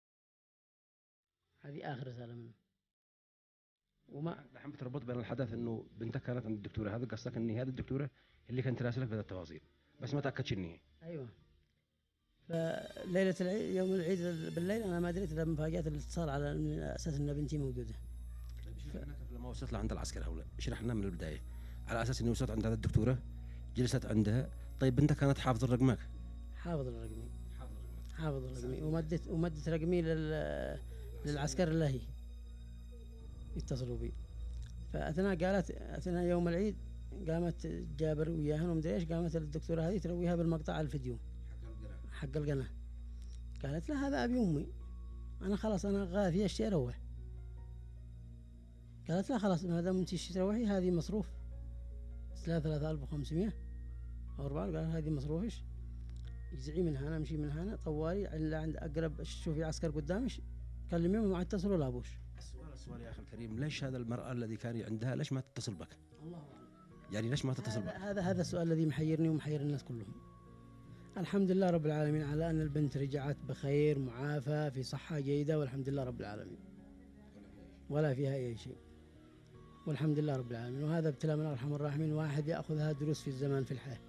[SPEAKER 13] هذه آخر رسالة منه.
[SPEAKER 1] وما الحين بتربط بين الحدث إنه بنتك كانت عند الدكتورة، هذا قصدك إن هذه الدكتورة اللي كانت تراسلك بهذه التفاصيل، بس ما تأكدش إن هي.
[SPEAKER 13] أيوة. فليلة العيد يوم العيد بالليل أنا ما دريت إلا مفاجأة الاتصال على أساس إن بنتي موجودة.
[SPEAKER 1] ف... لما وصلت لعند العسكر هؤلاء اشرح لنا من البداية، على أساس إني وصلت عند هذه الدكتورة جلست عندها. طيب بنتك كانت حافظة رقمك؟
[SPEAKER 13] حافظ الرقمي، حافظ الرقمي ومدت ومدت رقمي لل للعسكر اللهي يتصلوا بي. فأثناء قالت أثناء يوم العيد قامت جابر وياهن ومدري إيش، قامت الدكتورة هذه ترويها بالمقطع الفيديو حق القناة. قالت لا هذا أبي أمي، أنا خلاص أنا غافية الشيء أروح. قالت لا خلاص ما دام أنت تروحي هذه مصروف ثلاثة آلاف وخمسمائة أو أربعة. قال هذه مصروفش، يزعي من هنا امشي من هنا طوالي إلا عند أقرب شوفي عسكر قدامش كلميهم وما اتصلوا لابوش.
[SPEAKER 1] السؤال السؤال يا أخي الكريم، ليش هذا المرأة الذي كان عندها ليش ما تتصل بك؟
[SPEAKER 13] الله أعلم.
[SPEAKER 1] يعني ليش ما تتصل بك؟
[SPEAKER 13] هذا هذا السؤال الذي محيرني ومحير الناس كلهم. الحمد لله رب العالمين على أن البنت رجعت بخير معافى في صحة جيدة، والحمد لله رب العالمين، ولا فيها أي شيء. والحمد لله رب العالمين. وهذا ابتلاء من أرحم الراحمين، واحد يأخذها دروس في الزمان في الحياة.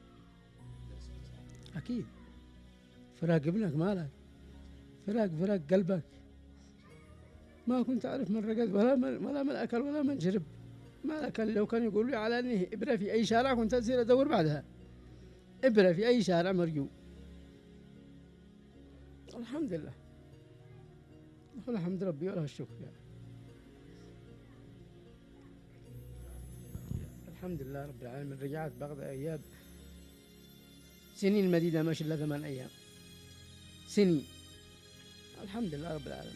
[SPEAKER 13] أكيد فراق ابنك مالك، فراق فراق قلبك، ما كنت أعرف من رقد ولا من ولا من أكل ولا من شرب. ما أكل. لو كان يقول لي على أني إبرة في أي شارع كنت أسير أدور بعدها. إبرة في أي شارع مرجو. الحمد لله، الحمد ربي وله الشكر يعني. الحمد لله رب العالمين. رجعت بغداد أيام سنين مديدة، مش إلا ثمان أيام سنين. الحمد لله رب العالمين.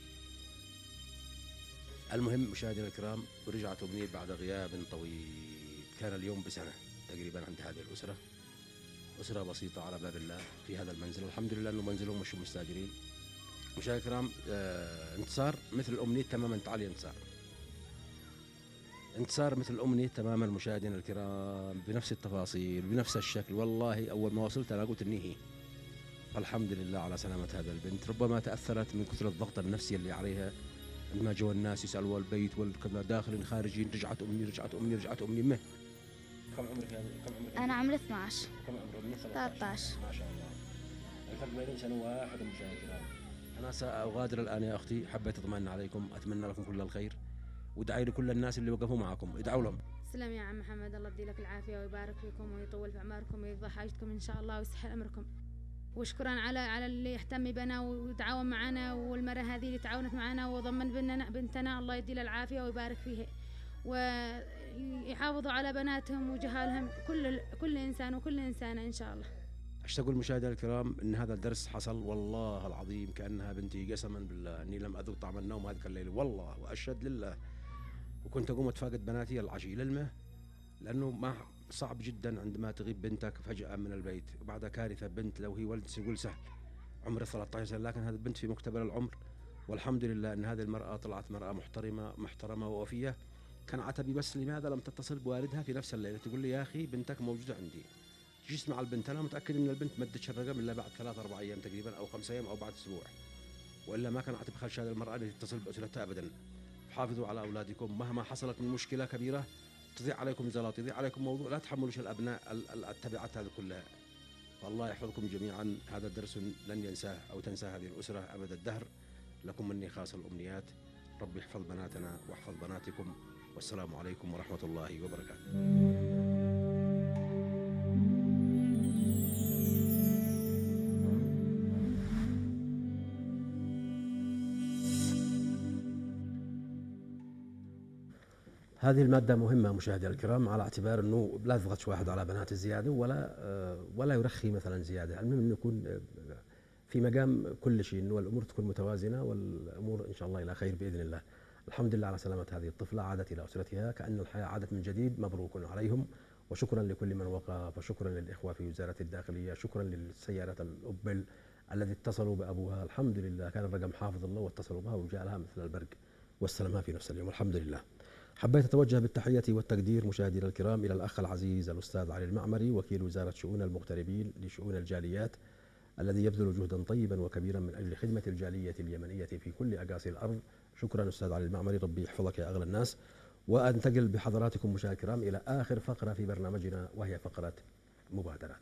[SPEAKER 1] المهم مشاهدينا الكرام، ورجعت أمنية بعد غياب طويل. كان اليوم بسنة تقريبا عند هذه الأسرة، أسرة بسيطة على باب الله في هذا المنزل. والحمد لله أنه منزلهم مش مستاجرين. مشاهدينا الكرام، آه انتصار مثل الأمنية تماما. تعالي انتصار، انتصار مثل الأمنية تماما مشاهدينا الكرام، بنفس التفاصيل بنفس الشكل. والله أول ما وصلت أنا قلت إني هي. الحمد لله على سلامة هذا البنت. ربما تأثرت من كثر الضغط النفسي اللي عليها عندما جو الناس يسألوا البيت والكذا، داخل خارجين. رجعت أمني رجعت أمني رجعت أمني. مه كم عمرك يا كم عمرك؟
[SPEAKER 14] أنا عمري اثنا عشر.
[SPEAKER 1] كم عمرك؟
[SPEAKER 14] ثلاثة عشر.
[SPEAKER 1] ما شاء الله. الفرق بينهم سنة واحد مشاهدينا الكرام. أنا سأغادر الآن يا أختي. حبيت أطمئن عليكم، أتمنى لكم كل الخير، وادعي لكل الناس اللي وقفوا معكم، ادعوا لهم.
[SPEAKER 14] سلام يا عم محمد، الله يدي لك العافية ويبارك فيكم ويطول في أعماركم ويقضي حاجتكم إن شاء الله ويسهل أمركم. وشكرا على على اللي يهتم بنا ويتعاون معنا، والمرة هذه اللي تعاونت معنا وضمن بنتنا بنتنا، الله يدي لها العافية ويبارك فيها، ويحافظوا على بناتهم وجهالهم، كل كل إنسان وكل إنسانة إن شاء الله.
[SPEAKER 1] اشتاق المشاهدين الكرام ان هذا الدرس حصل والله العظيم كانها بنتي، قسما بالله اني لم اذوق طعم النوم هذيك الليله والله واشهد لله. وكنت اقوم اتفاقد بناتي العشي للمه، لانه ما صعب جدا عندما تغيب بنتك فجاه من البيت وبعد كارثه. بنت لو هي ولد يقول سهل، عمر ثلاثة عشر سنه، لكن هذه البنت في مقتبل العمر. والحمد لله ان هذه المراه طلعت مراه محترمه محترمه ووفيه. كان عتبي بس لماذا لم تتصل بوالدها في نفس الليله تقول لي يا اخي بنتك موجوده عندي. جيت مع البنت، انا متاكد ان البنت ما ادتش الرقم الا بعد ثلاث اربع ايام تقريبا او خمس ايام او بعد اسبوع، والا ما كان عتب خلش هذه المراه اللي تتصل باسرتها ابدا. حافظوا على اولادكم مهما حصلت من مشكله كبيره، تضيع عليكم زلط، يضيع عليكم موضوع، لا تحملوش الابناء التبعات هذه كلها. فالله يحفظكم جميعا. هذا الدرس لن ينساه او تنسى هذه الاسره ابد الدهر. لكم مني خاص الامنيات. ربي يحفظ بناتنا واحفظ بناتكم، والسلام عليكم ورحمه الله وبركاته. هذه المادة مهمة مشاهدينا الكرام، على اعتبار انه لا يضغطش واحد على بنات الزيادة ولا ولا يرخي مثلا زيادة. المهم انه يكون في مقام كل شيء، انه الامور تكون متوازنة والامور ان شاء الله الى خير باذن الله. الحمد لله على سلامة هذه الطفلة، عادت الى اسرتها كأن الحياة عادت من جديد. مبروك عليهم، وشكرا لكل من وقف، وشكرا للاخوة في وزارة الداخلية، شكرا للسيارة الأوبل الذي اتصلوا بابوها. الحمد لله كان الرقم حافظ الله واتصلوا بها وجاء لها مثل البرق واستلمها في نفس اليوم. الحمد لله. حبيت أتوجه بالتحية والتقدير مشاهدينا الكرام إلى الأخ العزيز الأستاذ علي المعمري، وكيل وزارة شؤون المغتربين لشؤون الجاليات، الذي يبذل جهدا طيبا وكبيرا من أجل خدمة الجالية اليمنية في كل أقاصي الأرض. شكرا أستاذ علي المعمري، ربي يحفظك يا أغلى الناس. وأنتقل بحضراتكم مشاهدينا الكرام إلى آخر فقرة في برنامجنا، وهي فقرة مبادرات.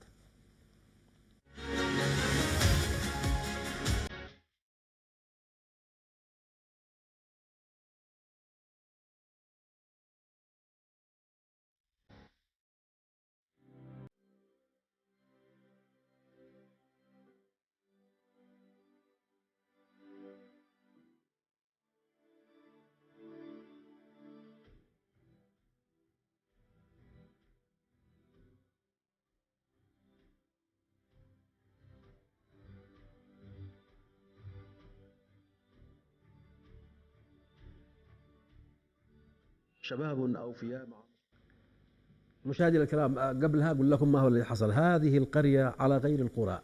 [SPEAKER 1] شباب أوفياء. مشاهدينا الكرام، قبلها أقول لكم ما هو الذي حصل. هذه القرية على غير القرى،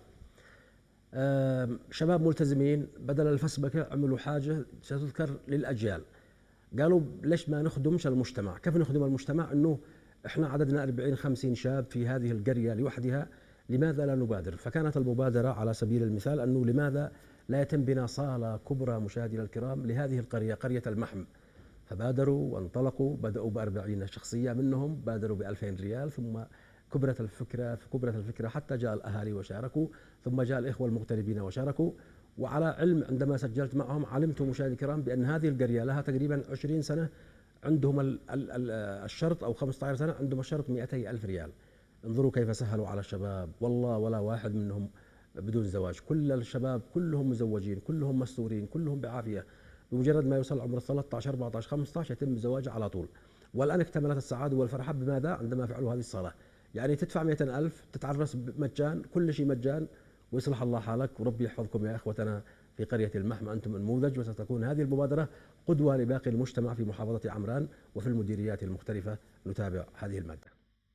[SPEAKER 1] شباب ملتزمين بدل الفسبكة عملوا حاجة ستذكر للأجيال. قالوا ليش ما نخدمش المجتمع؟ كيف نخدم المجتمع؟ أنه إحنا عددنا أربعين خمسين شاب في هذه القرية لوحدها، لماذا لا نبادر؟ فكانت المبادرة على سبيل المثال أنه لماذا لا يتم بناء صالة كبرى مشاهدينا الكرام لهذه القرية، قرية المحم. فبادروا وانطلقوا، بدأوا بأربعين شخصية منهم، بادروا بألفين ريال، ثم كبرت الفكرة كبرت الفكرة حتى جاء الأهالي وشاركوا، ثم جاء الإخوة المغتربين وشاركوا. وعلى علم عندما سجلت معهم علمت مشاهدي الكرام بأن هذه القرية لها تقريبا عشرين سنة عندهم الشرط أو خمسة عشر سنة عندهم الشرط مئتي ألف ريال. انظروا كيف سهلوا على الشباب، والله ولا واحد منهم بدون زواج، كل الشباب كلهم مزوجين، كلهم مستورين، كلهم بعافية. بمجرد ما يوصل عمر ثلاثة عشر أربعة عشر خمسة عشر يتم زواجه على طول. والآن اكتملت السعادة والفرحة بماذا؟ عندما فعلوا هذه الصلاة. يعني تدفع مئتين ألف، تتعرس مجان، كل شيء مجان، ويصلح الله حالك وربي يحفظكم يا إخوتنا في قرية المحم، أنتم نموذج، وستكون هذه المبادرة قدوة لباقي المجتمع في محافظة عمران وفي المديريات المختلفة. نتابع هذه المادة.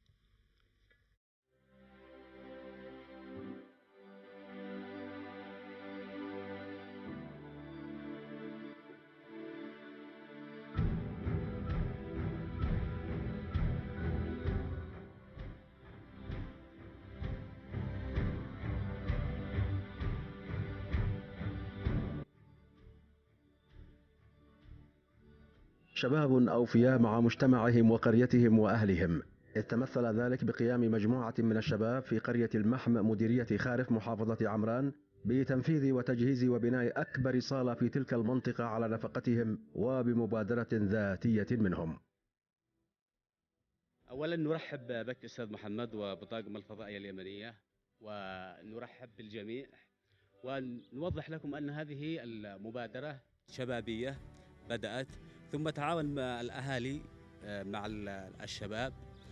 [SPEAKER 1] شباب أوفياء مع مجتمعهم وقريتهم وأهلهم، إذ تمثل ذلك بقيام مجموعة من الشباب في قرية المحم مديرية خارف محافظة عمران بتنفيذ وتجهيز وبناء أكبر صالة في تلك المنطقة على نفقتهم وبمبادرة ذاتية منهم.
[SPEAKER 11] أولا نرحب بك أستاذ محمد وبطاقم الفضائية اليمنية، ونرحب بالجميع، ونوضح لكم أن هذه المبادرة شبابية بدأت، ثم تعاون الأهالي مع الشباب،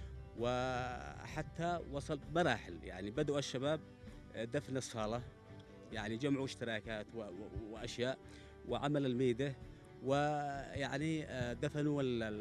[SPEAKER 11] وحتى وصل مراحل. يعني بدأوا الشباب دفن الصالة، يعني جمعوا اشتراكات وأشياء، وعمل الميدة، ويعني دفنوا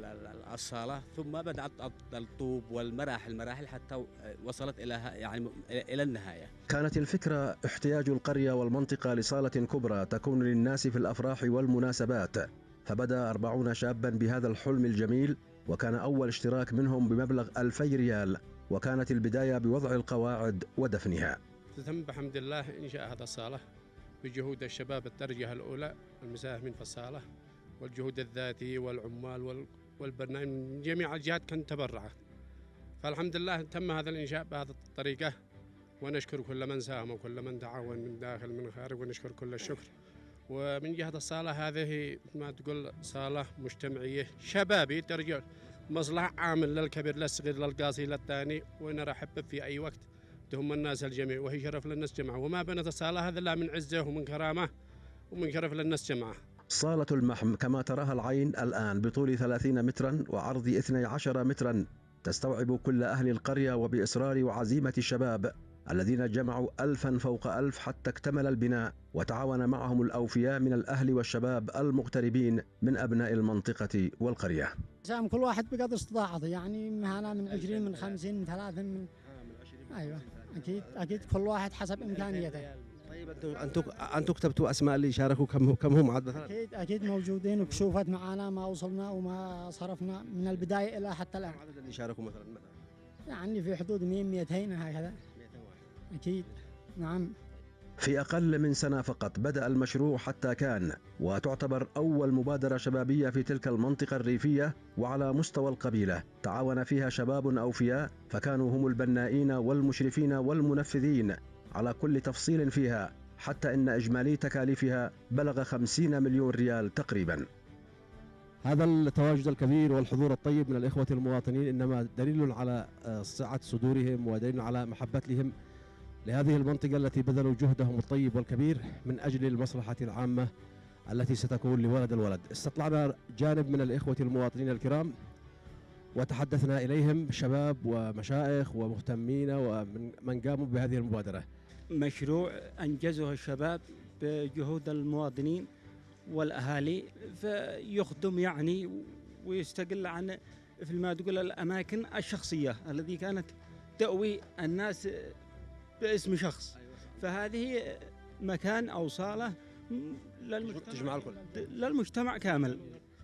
[SPEAKER 11] الصالة، ثم بدأت الطوب والمراحل مراحل حتى وصلت إلى يعني إلى النهاية.
[SPEAKER 1] كانت الفكرة احتياج القرية والمنطقة لصالة كبرى تكون للناس في الأفراح والمناسبات، فبدأ أربعون شابا بهذا الحلم الجميل، وكان أول اشتراك منهم بمبلغ ألفي ريال، وكانت البداية بوضع القواعد ودفنها.
[SPEAKER 15] تم بحمد الله إنشاء هذا الصالة بجهود الشباب الدرجة الأولى المساهمين في الصالة، والجهود الذاتية والعمال والبرنامج من جميع الجهات كانت تبرعت، فالحمد لله تم هذا الإنشاء بهذه الطريقة، ونشكر كل من ساهم وكل من تعاون من داخل من خارج، ونشكر كل الشكر. ومن جهة الصالة هذه ما تقول صالة مجتمعية شبابي درجة، مصلحة عامل للكبير للصغير للقاصي للثاني، ونرحب في أي وقت تهم الناس الجميع، وهي شرف للناس جمعة، وما بنت الصالة هذا لا من عزة ومن كرامة ومن شرف للناس جمعة.
[SPEAKER 1] صالة المحم كما تراها العين الآن بطول ثلاثين مترا وعرض اثني عشر مترا، تستوعب كل أهل القرية، وبإصرار وعزيمة الشباب الذين جمعوا ألفا فوق ألف حتى اكتمل البناء، وتعاون معهم الأوفياء من الأهل والشباب المغتربين من أبناء المنطقة والقرية.
[SPEAKER 16] سام كل واحد بقدر استطاعته، يعني هنا من عشرين من خمسين من ثلاثين من أيوة أكيد أكيد كل واحد حسب إمكانيته.
[SPEAKER 1] طيب أنتم أنتم كتبتوا أسماء اللي شاركوا، كم كم هم عدد مثلا؟
[SPEAKER 16] أكيد أكيد موجودين، وكشوفت معنا ما وصلنا وما صرفنا من البداية إلى حتى الآن.
[SPEAKER 1] عدد اللي شاركوا مثلا مثلا
[SPEAKER 16] يعني في حدود مئة مئتين هكذا. أكيد نعم.
[SPEAKER 1] في أقل من سنة فقط بدأ المشروع حتى كان، وتعتبر أول مبادرة شبابية في تلك المنطقة الريفية وعلى مستوى القبيلة، تعاون فيها شباب أوفياء، فكانوا هم البنائين والمشرفين والمنفذين على كل تفصيل فيها، حتى إن إجمالي تكاليفها بلغ خمسين مليون ريال تقريبا. هذا التواجد الكبير والحضور الطيب من الإخوة المواطنين إنما دليل على سعة صدورهم ودليل على محبتهم لهذه المنطقة التي بذلوا جهدهم الطيب والكبير من أجل المصلحة العامة التي ستكون لولد الولد. استطلعنا جانب من الإخوة المواطنين الكرام وتحدثنا إليهم، شباب ومشايخ ومهتمين ومن قاموا بهذه المبادرة.
[SPEAKER 17] مشروع أنجزه الشباب بجهود المواطنين والأهالي، فيخدم يعني ويستقل عن في ما تقول الأماكن الشخصية التي كانت تأوي الناس باسم شخص، فهذه مكان أو صالة للمجتمع, للمجتمع كامل.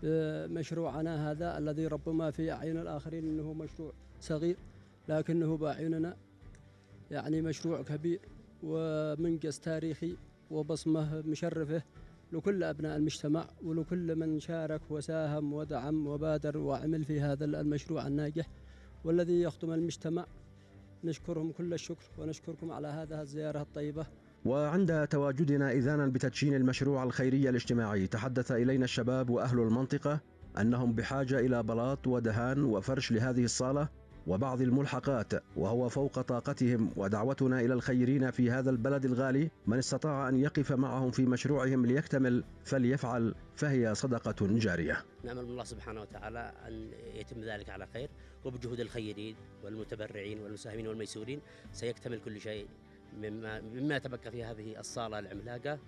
[SPEAKER 18] مشروعنا هذا الذي ربما في أعين الآخرين أنه مشروع صغير، لكنه بأعيننا يعني مشروع كبير ومنجز تاريخي وبصمة مشرفة لكل أبناء المجتمع ولكل من شارك وساهم ودعم وبادر وعمل في هذا المشروع الناجح والذي يخدم المجتمع. نشكرهم كل الشكر ونشكركم على هذه الزيارة الطيبة.
[SPEAKER 1] وعند تواجدنا إذانا بتدشين المشروع الخيري الاجتماعي، تحدث إلينا الشباب وأهل المنطقة أنهم بحاجة إلى بلاط ودهان وفرش لهذه الصالة وبعض الملحقات، وهو فوق طاقتهم، ودعوتنا إلى الخيرين في هذا البلد الغالي من استطاع أن يقف معهم في مشروعهم ليكتمل فليفعل، فهي صدقة جارية.
[SPEAKER 19] نأمل من الله سبحانه وتعالى أن يتم ذلك على خير، وبجهود الخيرين والمتبرعين والمساهمين والميسورين سيكتمل كل شيء مما, مما تبقى في هذه الصالة العملاقة.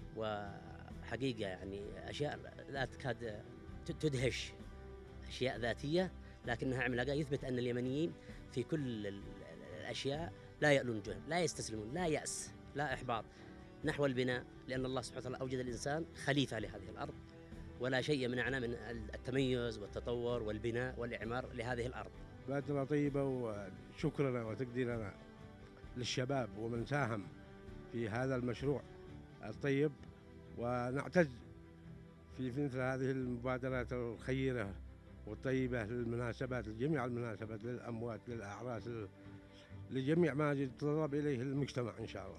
[SPEAKER 19] وحقيقة يعني أشياء لا تكاد تدهش، أشياء ذاتية لكنها عملاقة، يثبت أن اليمنيين في كل الأشياء لا يألون جهد، لا يستسلمون، لا يأس، لا إحباط نحو البناء، لأن الله سبحانه وتعالى أوجد الإنسان خليفة لهذه الأرض، ولا شيء يمنعنا من التميز والتطور والبناء والإعمار لهذه الأرض.
[SPEAKER 20] بادرة طيبة، وشكرنا وتقديرنا للشباب ومن ساهم في هذا المشروع الطيب، ونعتز في مثل هذه المبادرات الخيرة والطيبة للمناسبات، لجميع المناسبات، للأموات، للأعراس، لجميع ما يتطلب إليه المجتمع إن شاء الله.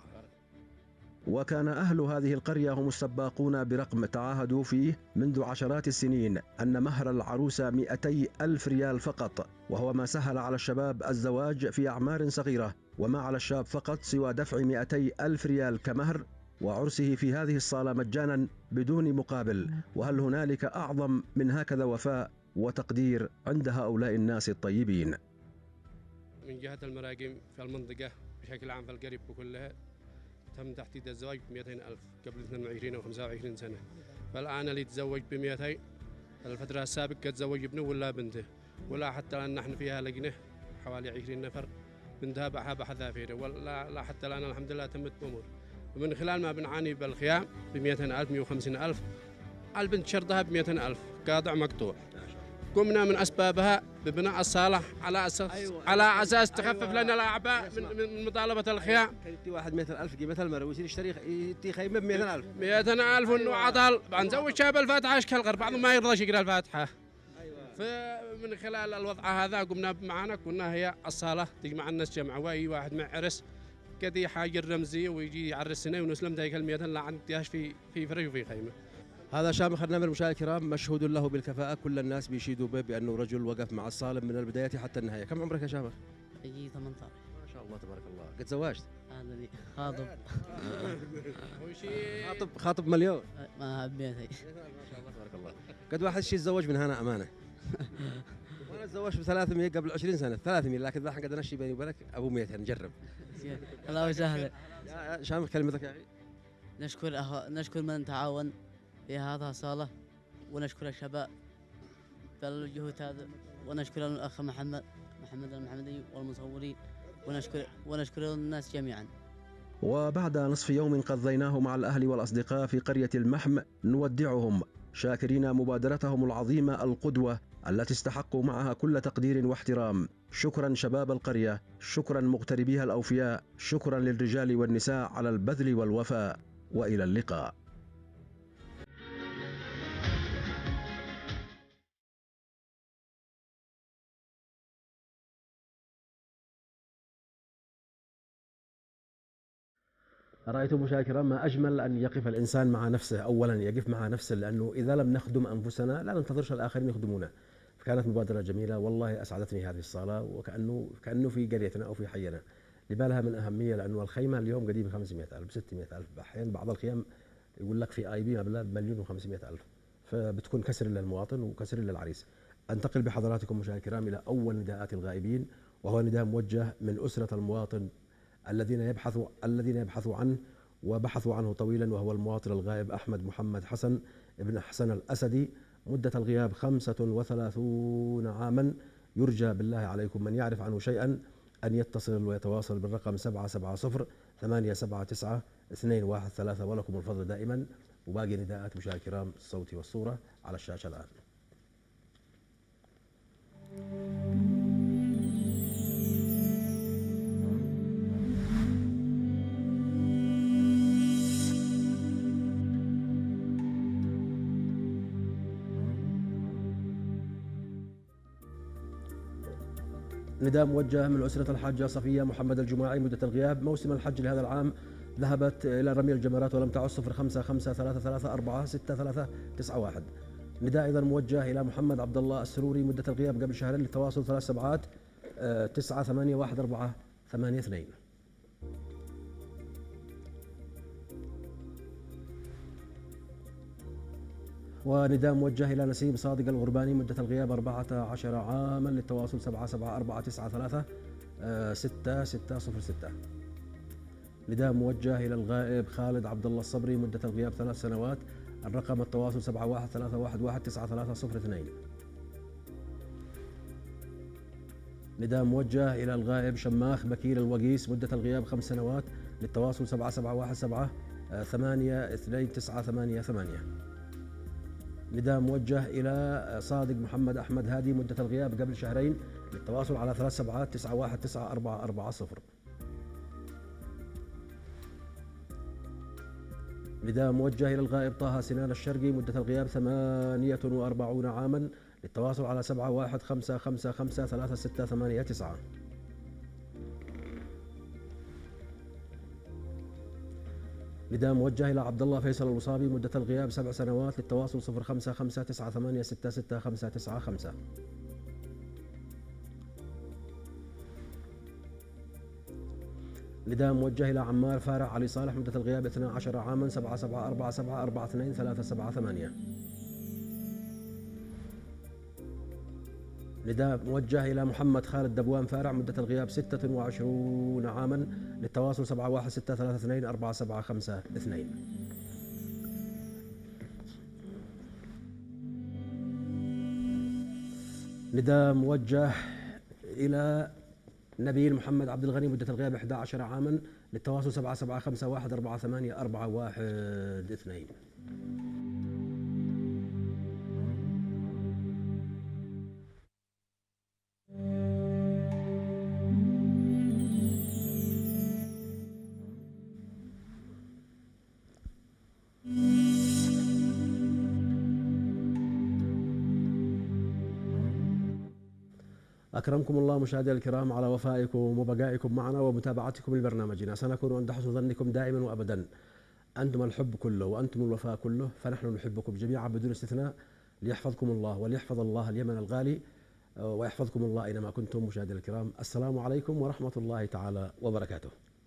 [SPEAKER 1] وكان أهل هذه القرية هم السباقون برقم تعاهدوا فيه منذ عشرات السنين أن مهر العروسة مئتي ألف ريال فقط، وهو ما سهل على الشباب الزواج في أعمار صغيرة، وما على الشاب فقط سوى دفع مئتي ألف ريال كمهر وعرسه في هذه الصالة مجانا بدون مقابل. وهل هنالك أعظم من هكذا وفاء وتقدير عند هؤلاء الناس الطيبين؟
[SPEAKER 15] من جهة المراقم في المنطقة بشكل عام في القرية كلها تم تحديد الزواج ب مئتين ألف قبل اثنين وعشرين أو خمسة وعشرين سنة، فالآن اللي يتزوج ب مئتين الفترة السابقة تزوج ابنه ولا بنته، ولا حتى الآن نحن فيها لجنة حوالي عشرين نفر بنتها بحابة حذافيره، ولا لا حتى الآن الحمد لله تمت الأمور. ومن خلال ما بنعاني بالخيام ب مئتين ألف، مئة وخمسين ألف، البنت شرطها ب مئتين ألف قاطع مقطوع. قمنا من أسبابها ببناء الصالة على أساس أيوة. على أساس تخفف أيوة. لنا الأعباء من, من مطالبة الخيام.
[SPEAKER 1] كان يدي واحد مئتين ألف قيمة المرة ويصير يشتري يدي خيمة ب مئتين ألف.
[SPEAKER 15] مئتين ألف وإنه عطل بنزوج شاب الفاتحة أشكال غير، بعضهم ما يرضاش يقرأ الفاتحة. أيوة. فمن خلال الوضع هذا قمنا معنا، كنا هي الصالة تجمع الناس جمع، وأي واحد مع عرس كذي حاجة رمزية ويجي يعرسنا ونسلم ذيك المئتين لا عندهاش في في فرج وفي خيمة.
[SPEAKER 1] هذا شامخ النمر مشاهدينا الكرام مشهود له بالكفاءة، كل الناس بيشيدوا به بأنه رجل وقف مع الصالة من البداية حتى النهاية. كم عمرك يا شامخ؟
[SPEAKER 21] يجي ثمانية عشر.
[SPEAKER 1] ما شاء الله تبارك الله. قد زواجت؟
[SPEAKER 21] هذا لي خاطب.
[SPEAKER 1] خاطب خاطب مليون.
[SPEAKER 21] ما حبيت.
[SPEAKER 1] ما شاء الله تبارك الله. قد واحد شيء تزوج من هنا أمانة. وانا تزوجت ب ثلاثمئة قبل عشرين سنة، ثلاثمئة، لكن الحين قد نشي بيني وبينك ابو مئتين نجرب.
[SPEAKER 21] الله وسهلا.
[SPEAKER 1] يا شامخ كلمتك يا اخي.
[SPEAKER 21] نشكر أخ... نشكر من تعاون في هذا الصالة، ونشكر الشباب في الجهود هذا، ونشكر الأخ محمد محمد المحمدي والمصورين، ونشكر ونشكر الناس جميعا.
[SPEAKER 1] وبعد نصف يوم قضيناه مع الأهل والأصدقاء في قرية المحم نودعهم شاكرين مبادرتهم العظيمة القدوة التي استحقوا معها كل تقدير واحترام. شكرا شباب القرية، شكرا مغتربيها الأوفياء، شكرا للرجال والنساء على البذل والوفاء، وإلى اللقاء. رأيتم مشاهدينا الكرام ما أجمل أن يقف الإنسان مع نفسه، أولا يقف مع نفسه، لأنه إذا لم نخدم أنفسنا لا ننتظرش الآخرين يخدمونا. فكانت مبادرة جميلة والله، أسعدتني هذه الصالة، وكأنه كأنه في قريتنا أو في حينا. لبالها من أهمية، لأنه الخيمة اليوم قديمة خمسمئة ألف ستمئة ألف، أحيانا بعض الخيام يقول لك في آي بي مبلغ مليون وخمسمئة ألف، فبتكون كسر للمواطن وكسر للعريس. أنتقل بحضراتكم مشاهدينا الكرام إلى أول نداءات الغائبين، وهو نداء موجه من أسرة المواطن الذين يبحثوا الذين يبحثوا عنه وبحثوا عنه طويلا، وهو المواطن الغائب أحمد محمد حسن ابن حسن الأسدي، مدة الغياب خمسة وثلاثون عاما. يرجى بالله عليكم من يعرف عنه شيئا أن يتصل ويتواصل بالرقم سبعة سبعة صفر ثمانية سبعة تسعة اثنين واحد ثلاثة، ولكم الفضل دائما. وباقي نداءات مشاهدينا الكرام الصوت والصورة على الشاشة الآن. نداء موجه من أسرة الحاجة صفية محمد الجماعي مدة الغياب موسم الحج لهذا العام ذهبت إلى رمي الجمرات ولم تعد. صفر خمسة خمسة ثلاثة ثلاثة أربعة ستة ثلاثة تسعة واحد. نداء أيضا موجه إلى محمد عبد الله السروري مدة الغياب قبل شهرين للتواصل ثلاث سبعات تسعة ثمانية واحد أربعة ثمانية اثنين. ونداء موجه إلى نسيم صادق الغرباني مدة الغياب أربعة عشر عاما للتواصل سبعة سبعة أربعة تسعة ثلاثة ستة ستة صفر ستة. نداء موجه إلى الغائب خالد عبد الله الصبري مدة الغياب ثلاث سنوات الرقم التواصل سبعة واحد ثلاثة واحد واحد تسعة ثلاثة صفر اثنين. نداء موجه إلى الغائب شماخ بكير الوقيس مدة الغياب خمس سنوات للتواصل سبعة سبعة واحد سبعة ثمانية اثنين تسعة ثمانية ثمانية. نداء موجه إلى صادق محمد أحمد هادي مدة الغياب قبل شهرين للتواصل على ثلاث سبعات تسعة واحد تسعة أربعة أربعة صفر. نداء موجه إلى الغائب طه سنان الشرقي مدة الغياب ثمانية وأربعون عاما للتواصل على سبعة واحد خمسة خمسة خمسة ثلاثة ستة ثمانية تسعة. نداء موجه إلى عبد الله فيصل الوصابي مدة الغياب سبع سنوات للتواصل صفر خمسة خمسة تسعة ثمانية ستة ستة خمسة تسعة خمسة. نداء موجه إلى عمار فارع علي صالح مدة الغياب اثنا عشر عاما سبعة سبعة أربعة سبعة أربعة اثنين ثلاثة سبعة ثمانية. نداء موجه إلى محمد خالد دبوان فارع مدة الغياب ستة وعشرون عاما للتواصل سبعة واحد ستة ثلاثة اثنين أربعة سبعة خمسة اثنين. نداء موجه إلى نبيل محمد عبد الغني مدة الغياب إحدى عشر عاما للتواصل سبعة سبعة خمسة واحد أربعة ثمانية أربعة واحد اثنين. أكرمكم الله مشاهدينا الكرام على وفائكم وبقائكم معنا ومتابعتكم لبرنامجنا. سنكون عند حسن ظنكم دائما وأبدا. أنتم الحب كله وأنتم الوفاء كله، فنحن نحبكم جميعا بدون استثناء. ليحفظكم الله وليحفظ الله اليمن الغالي ويحفظكم الله أينما كنتم. مشاهدينا الكرام، السلام عليكم ورحمة الله تعالى وبركاته.